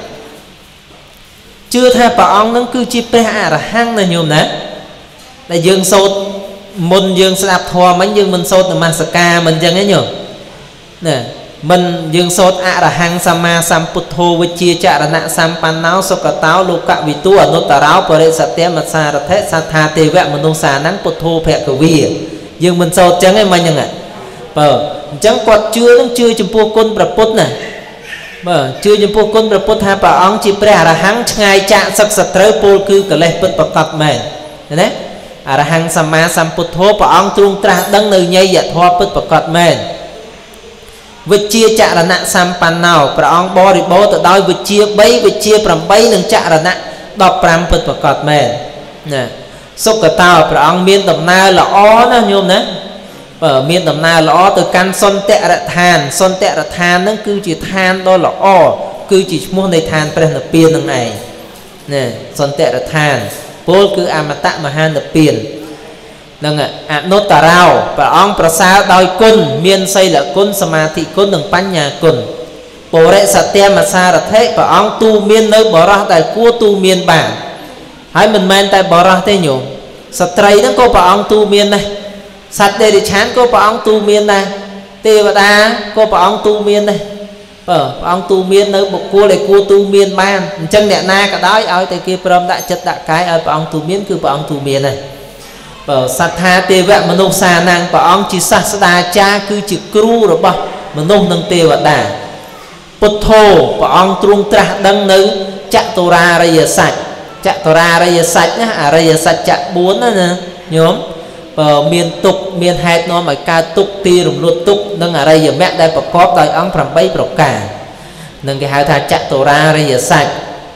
chưa tha bà ông nó cứ chi pre à là hang là nhiều nè là dương sốt môn dương sạp thua mấy dương mình sốt là masaka mình chẳng ấy nhiều nè mình dương sốt à là hang sama samputho với chia chạ là nạ sampan náo so cả táo lục cạ vì tu ở nốt tà ráo bởi để sạch tem mà xa là thế sa tha tê vẹn mình đông xà nắng putho phẹ cử vi dương mình sốt chẳng ấy mà nhưng ạ ờ chẳng quạt chưa nó chưa chùm pua côn bà put nè mà chưa những phu quân bậc Phật bà ông chỉ pre à hăng ngày chạm sắc sạch trời pol cư cả lệ bật bậc cọt mền đấy à hăng sama samputho bà ông trung tra đăng nơi nhây dạ thoa bật bậc cọt mền vượt chia chạ là nạn sampan nào bà ông bo đi bo tự đôi vượt chia bay vượt chia pram bay nâng chạ là nạn đọc pram bật bậc cọt mền nè sốc cả tao bà ông miên tầm na là ó nó nhôm nè ở miền tầm na lõ từ căn son tệ ra than son tệ ra than nó cứ chỉ than đó là o cứ chỉ mua này than phải là tiền đằng này nè son tệ ra than bố cứ amata mà han là tiền đằng ạ à nốt tà rào và ông prasa đòi côn miền xây là côn samadhi côn đằng pan nhà côn bố rệ sạch tem mà xa là thế và ông tu miền nơi bỏ ra tại cua tu miền bản hãy mình men tại bỏ ra thế nhủ sạch tray nó có bà ông tu miền này sạch đây thì chán có bà ông tu miên này tê và đá có bà ông tu miên này ờ bà ông tu miên nơi một cua này cua tu miên ban chân nẹ na cả đói ơi tại kia prom đại chất đại cái ơi bà ông tu miên cứ bà ông tu miên này ờ sạch tha tê vẹn mà nông xa nàng bà ông chỉ sạch đà cha cứ chỉ cru rồi bà mà nông nâng tê và đà bột thô bà ông trung tra đăng nơi chạ tô ra đây giờ sạch chạ tô ra đây giờ sạch nhá à đây giờ sạch chạ bốn nè nhóm miền tục miền hạt nó mà ca tục ti rùng lụt tục nâng ở đây giờ mẹ đây bọc cóp đây ông làm bay bọc cả nâng cái hai thà chặt tổ ra đây giờ sạch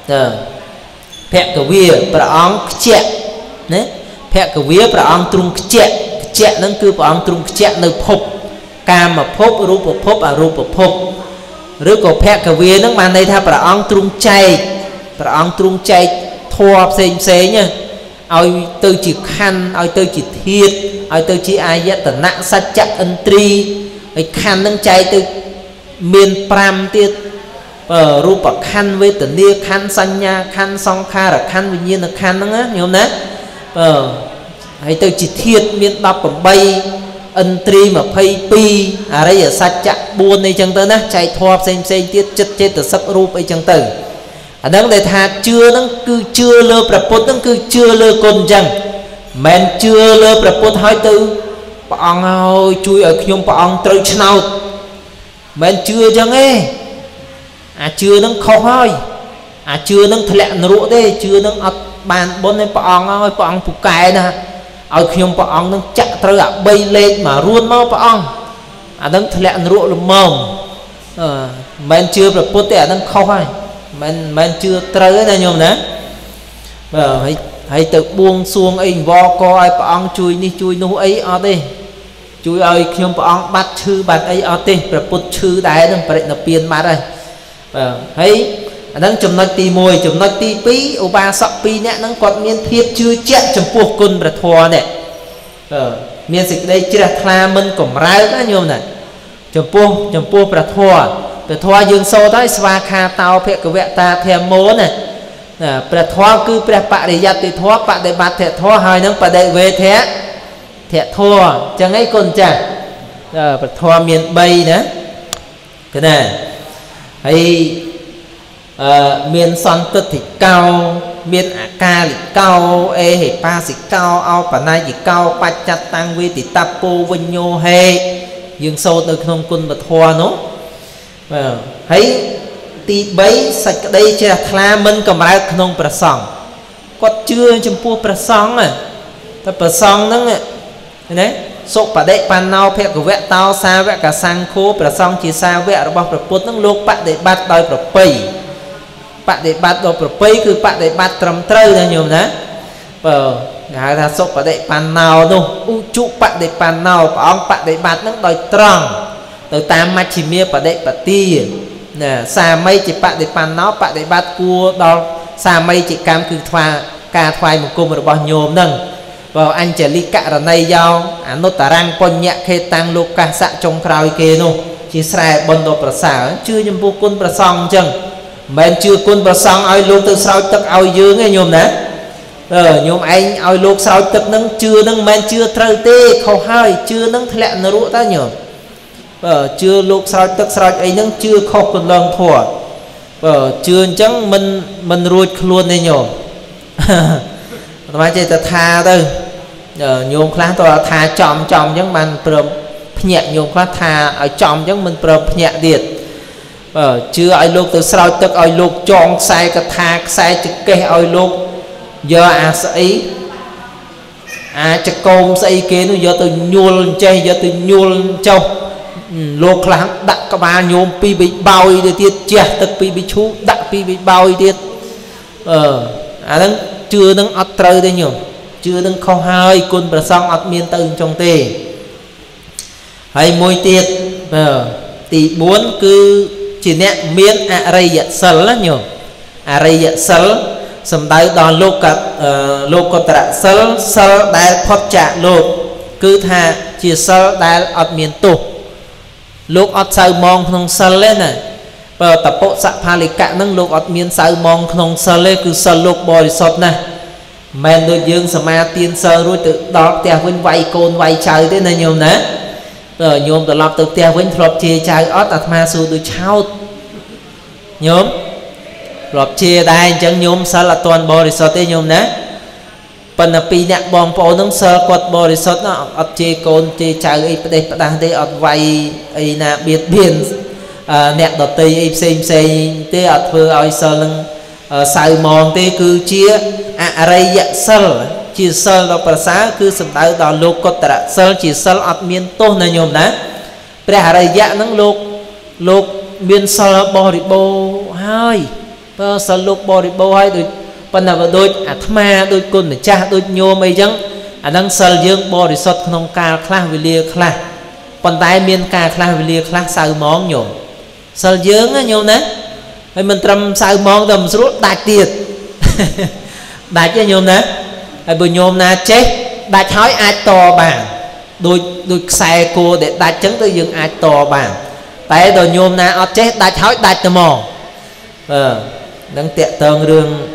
phẹt cái vía bà ông chẹt đấy phẹt cái vía bà ông trung chẹt chẹt nâng cứ bà ông trung chẹt nơi phúc cam mà phúc rú bọc phúc à rú bọc phúc rồi có phẹt cái vía nâng mà đây tha bà ông trung chay bà ông trung chay thua xem xế nha ôi tôi chỉ khăn ôi tôi chỉ thiết ôi tôi chỉ ai dắt tận nặng sát chặt ân tri ôi khăn nâng chay tôi miền pram tiết ở ru bạc khăn với tận nia khăn xanh nha khăn song kha là khăn vì nhiên là khăn đó á nhiều nè ờ hay tôi chỉ thiết miền đọc bằng bay ân tri mà phay pi à đây ở sát chặt buôn này chẳng tới nè chạy thoa xem xem tiết chất chết từ sắc rup ấy chẳng tới ở đó để thà chưa nó cứ chưa lơ praput nó cứ chưa lơ côn chẳng men chưa lơ praput hỏi từ bọn ơi chui ở nhung bọn trời nào men chưa chẳng ấy à chưa nó khó thôi à chưa nó thật lẹ rụa đấy chưa nó ở bàn bốn này bọn ơi bọn phụ cài nè ở nhung bọn nó chặt trời ạ bay lên mà ruôn mau bọn à nó thật lẹ rụa là mồm men chưa praput đấy nó khó thôi mình mình chưa tới đây nhôm nè hãy hãy tự buông xuông ấy vò coi bà ông chui đi chui nô ấy ở đây chui ơi nhôm bóng bắt chư bắt ấy ở tê bật bút chư đáy đừng phải là piên bắt đây thấy nâng chùm nói tì mùi chùm nói tì pí ô ba sọ pi nè nâng còn miên thiếp chưa chết chùm buộc côn bật thua nè miên dịch đây chưa là mình cũng rái đó nhôm này chùm buộc chùm buộc bật thua bật thua dương sâu tới sva kha tao phẹ của vẹ ta thêm mố này bật thua cứ bật bạ để giặt thì thua bạ để bạt thẹ thua hơi nâng bạ để về thế thẹ thua chẳng ấy con chả bật thua miên bay nữa cái này hay miền son tức thì cao miền à ca thì cao e hệ pa thì cao ao bản này thì cao pa chặt tăng vi thì tapo vinh nhô he dương sâu từ không quân bật hoa nó thấy tí bấy sạch đây chỉ là thla mình cầm ra không bật sòng có chưa chấm pua bật sòng à ta bật sòng đó này đấy sốt bà đệ pan nào phép của vẽ tao xa vẽ cả sang khô bật sòng chỉ xa vẽ bao bật bút nó lục bạn để bắt đòi bật pì bạn để bắt đồ bật pây cứ bạn để bắt trầm trơi ra nhiều nè ờ ngài ta sốt bạn để pan nào đâu u trụ bạn để pan nào ông bạn để bắt nó đòi tròn từ tam mà chỉ mía bạn để bạn ti nè xa mây chỉ bạn để pan nó bạn để bắt cua đó xa mây chỉ cam cứ thoa ca thoai một cung rồi bao nhôm nâng vào anh chỉ ly cạ ở đây giao anh nốt tà răng con nhẹ khê tăng lục ca sạ trong khao kia nô chỉ xài bồn đồ bật xả chưa nhầm vô quân bật xong chừng mình chưa quân bật xong ai luôn từ sau tức ai dương nghe nhôm nè ờ nhôm anh ai luôn sau tức nâng chưa nâng men chưa trâu tê khâu hai chưa nâng thẹn nó rũ ta nhở ờ chưa lúc sau tức sau ấy nâng chưa khâu còn lần thua ờ chưa chẳng mình mình ruột luôn đây nhôm mà chơi ta tha thôi ờ nhôm khá tôi tha chom chom giống mình prom nhẹ nhôm khá tha ở chom giống mình prom nhẹ điệt ờ chưa ai lúc từ sau tức ai lúc chọn sai cái tha sai chữ kê ai lúc giờ à sẽ à chữ công sẽ kế nó giờ từ nhuol chơi giờ từ nhuol châu lúc láng đặt các ba nhôm pi bị bao đi tiết chè tức pi bị chú đặt pi bị bao đi tiết ờ à đang chưa đang ắt trời đây nhỉ chưa đang không hai côn bờ sông ắt miên từ trong tề hay môi tiết ờ tỷ bốn cứ chỉ nè miên à rây dạ sờ lắm nhỉ à rây dạ sờ sầm đai đòn lô cật lô cật trả sờ sờ đai phật trả lô cứ thà chỉ sờ đai ắt miên tu lúc ắt sao mong không sờ lên này bờ tập bộ sạ pha lịch cả nâng lúc ắt miên sao mong không sờ lên cứ sờ lúc bồi sọt này men đôi dương sờ ma tiên sờ rồi tự đó tè vinh vay côn vay trời thế này nhôm nè rồi nhôm tự lập tự tè vinh lọp chia trời ớt đặt ma su tự chao nhôm lọp chia đây chẳng nhôm sờ là toàn bồi sọt thế nhôm nè phần là pi nhạc bom po nâng sờ quật bồi sọt nó ớt chia côn chia trời ấy đây đang đây ớt vay ấy là biệt biển nẹt đợt tây ấy xem xem thế ớt vừa ơi sờ lưng sai mòn tê cứ chia à rây dạ sơ chia sơ là bà xã cứ sầm đau đòn lục có tạ sơ chỉ sơ ọt miên tôn này nhôm nè bà rây dạ nắng lục lục miên sơ bò đi bò hai bò sơ lục bò đi bò hai đôi phần nào đôi à thma đôi côn để cha đôi nhôm ấy chăng à đang sơ dương bò đi sọt không ca khla vì lia khla còn tay miên ca khla vì lia khla sai món nhôm sơ dương á nhôm nè hay mình trầm sao mong tầm số đại tiệt đại cho nhôm nè hay bữa nhôm na chết đại hỏi ai to bàn đôi đôi xe cô để đại chứng tới dừng ai to bàn tại đồ nhôm na ở chết đại hỏi đại tầm mò ờ đang tiện tường đường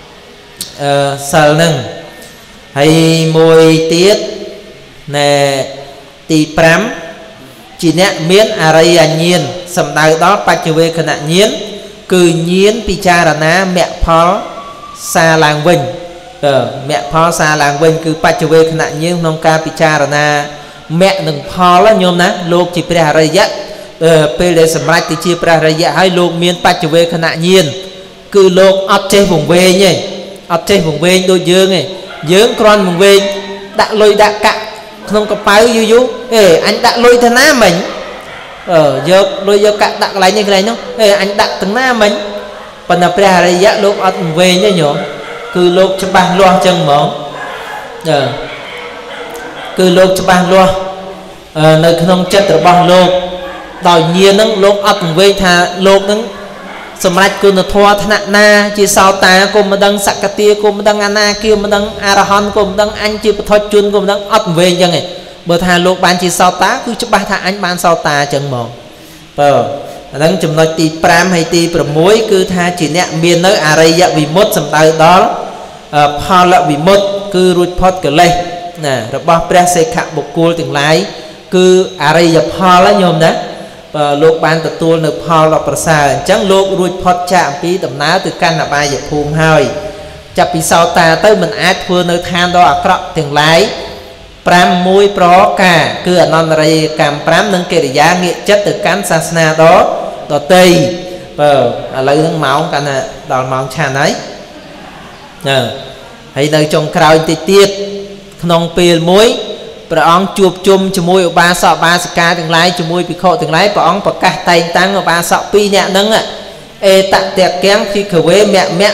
sờ nâng hay môi tiết nè tì pram chỉ nè miến à rây à nhiên sầm đào đó bạch về khả nạn nhiên cứ nhiên picharana mẹ phó xa làng vinh ờ mẹ phó xa làng vinh cứ bạch về khả nạn nhiên nông ca picharana mẹ đừng phó là nhôm ná lục chỉ pra rây dạ ờ pê để sầm rạch thì chia pra rây dạ hay lục miên bạch về khả nạn nhiên cứ lục ấp trên vùng về nhỉ ấp trên vùng về đôi dương này dương con vùng về đã lôi đã cạn không có bao nhiêu dú ê anh đã lôi thân á mình ờ giờ đôi giờ cạn đặt lại như thế này nó ê anh đặt từng na mình phần là pra đây giá lúc ở về nhá nhổ cứ lúc cho bàn loa chân mỏng ờ cứ lúc cho bàn loa nơi không chất rồi bao lô đòi nhiên nâng lô ấp về thà lô nâng sầm rạch cô nó thoa thằng na chỉ sao ta cô mà đăng sạc tia cô mà đăng ana kia mà đăng arahon cô mà đăng anh chỉ thôi chun cô mà đăng ấp về chẳng này bữa thà lô ban chỉ sao ta cứ cho ba thà anh ban sao ta chẳng mong ờ đăng chùm nói tì pram hay tì pram muối cứ tha chỉ nẹt miền nơi à đây dạ vì mốt sầm tay đó pha lợ vì mốt cứ rút phật cái lên nè rồi bao pre xe khạc bột cua từng lái cứ à đây dạ pha lá nhôm đó và lục ban tự tuôn được pha lọ prasa chẳng lục rút phật chạm phí tầm ná từ căn là ba dạ phùm hơi chập phí sau ta tới mình át phương nơi than đó à cọ từng lái pram muối pro cả cứ ở non đây cam pram nâng kê để giá nghĩa chất từ căn sasna đó đó tây ờ lấy nước máu cả nè đòn máu tràn ấy nè hay nơi trong cào tê tiết nông pì muối bà ông chụp chum cho muối ở ba sọ ba ska từng lái cho muối bị khổ từng lái bà ông bà cắt tay tăng ở ba sọ pi nhẹ nâng ạ ê tặng tiệc kém khi khởi quê mẹ mẹ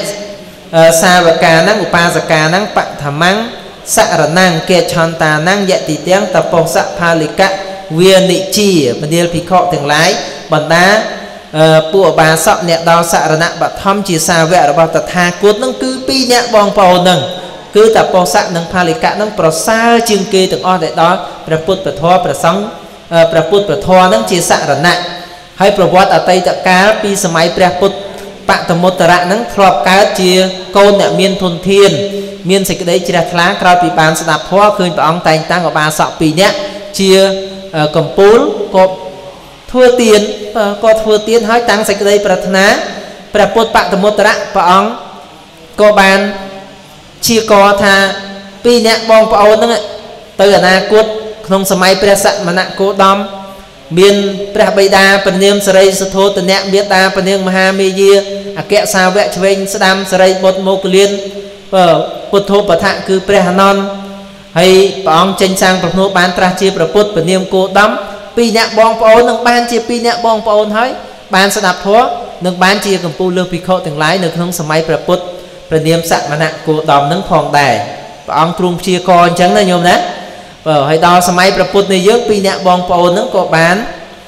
xa và cà nắng của ba ska nắng bạn thầm mắng sạ ra năng kia chọn ta năng dạy tí tiếng tập bông sạ pha lì cạ viên nị chi mà đi bị khổ từng lái bằng đá bùa bà sọ nẹ đau sạ ra nặng bà thăm chỉ xa vẹ rồi bà ta tha cốt nâng cứ pi nhẹ bong bầu nâng cứ tập bông sạ nâng pha lì cạ nâng bà xa chương kê từng o đại đó bà bút bà thoa bà sống bà bút bà thoa nâng chỉ sạ ra nặng hay bà vọt ở tây tạ cá pi xa máy bà bút bạn tầm một tờ rạ nâng khọp cá chia câu nẹ miên thôn thiên miên sẽ cái đấy chỉ là lá cao bị bàn sẽ đạp hoa khơi và ông tay tăng ở ba sọ pì nhé chia cầm púl có thua tiền có thua tiền hỏi tăng sẽ cái đây pratna praput bạn tầm một tờ và ông có bàn chia co tha pi nhẹ bong vào ôn nữa từ ở na cốt không sớm mai prasat mà nặng cố đom miên prabeda panem saray sthô từ nhẹ biết ta panem mahamaya à kẹt sao vẽ chuyền sadam saray bột mộc liên và bột thô bát thạ cứ prehanon hay ông tranh sang bậc nô ban tra chia bậc bột bậc niệm cô đắm pi nhẹ bong pao nâng ban chia pi nhẹ bong pao thấy ban sẽ đạp thua nâng ban chia cầm pu lương pi khâu từng lái nâng không sớm mai bậc bột bậc niệm sạ mà nặng cô đầm nâng phòng đài và ông trung chia con trắng này nhôm đấy và hay đo sớm mai bậc bột này dớt pi nhẹ bong pao nâng có bán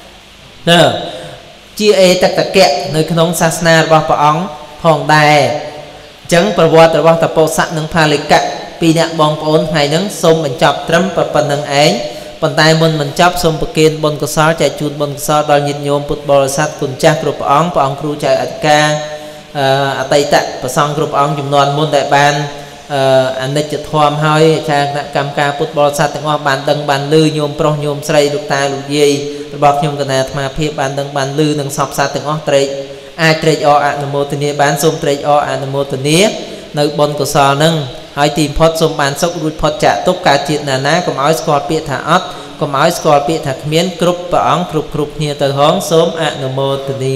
nè chia e tắc tắc kẹt nơi không sasna và ông phòng đài chẳngประวัติរបស់តពោស័កនិងផាលិកៈពីអ្នកបងប្អូនថ្ងៃហ្នឹងសូមបញ្ចប់ត្រឹមប៉ុណ្្នឹងឯងប៉ុន្តែមុនបញ្ចប់សូមប្រគេនបុណ្យកុសលចែកជូនបុណ្យកុសលដល់ញាតិញោមពុទ្ធបរិស័ទគុណចាស់គ្រប់ព្រះអង្គព្រះអង្គគ្រូចៅអធិការអតីតប្រសង្ឃគ្រប់ព្រះអង្គចំនួនមុនដែលបានអនិច្ចធម៌ហើយចាគណៈកម្មការពុទ្ធបរិស័ទទាំងអស់បានដឹងបានឮញោមប្រុសញោមស្រីលោកតាលោកយាយរបស់ខ្ញុំកណាអាត្មាភាពបានដឹងបានឮនឹងសពសត្វទាំងអស់ត្រេកអាចត្រេកអរអនុមោទនាបានសូមត្រេកអរអនុមោទនានៅបុណ្យកុសលនឹងហើយទីបំផុតសូមបានសុខរួចផុតចាកទុក្ខកើតជាតិណាណាកុំឲ្យស្គាល់ពាក្យថាអត់កុំឲ្យស្គាល់ពាក្យថាគ្មានគ្រប់ព្រះអង្គគ្រប់គ្រប់គ្នាទៅហងសូមអនុមោទនា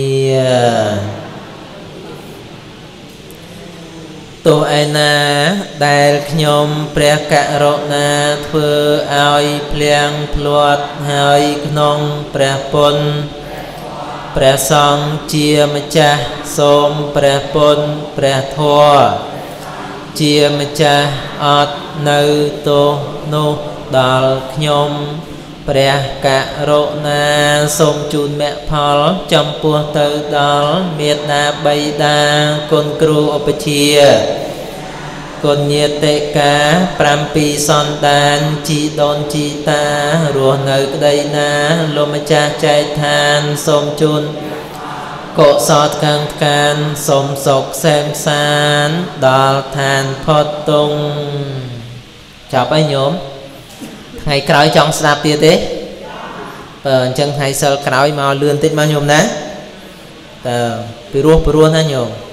ទោះឯណាដែលខ្ញុំព្រះករុណាធ្វើឲ្យភ្លៀងភ្លាត់ហើយក្នុងព្រះពុទ្ធព្រះសង្ឃជាម្ចាស់សូមព្រះពុទ្ធព្រះធម៌ជាម្ចាស់អត់នៅទោសនោះដល់ខ្ញុំព្រះករុណាសូមជូនមគ្គផលចំពោះទៅដល់មេត្តាបិតាគុណគ្រូឧបជាគុណញាតិកាប្រាំពីរសន្តានជីដូនជីតារស់នៅក្តីណាលោកម្ចាស់ចែកឋានសូមជូនកុសលកាំងកានសូមសុខសែមសានដល់ឋានផុតទុងចាប់ហើយញោមថ្ងៃក្រោយចង់ស្ដាប់ទៀតទេបើអញ្ចឹងថ្ងៃសិលក្រោយមកលឿនតិចមកញោមណាតើពីរោះព្រោះណាញោម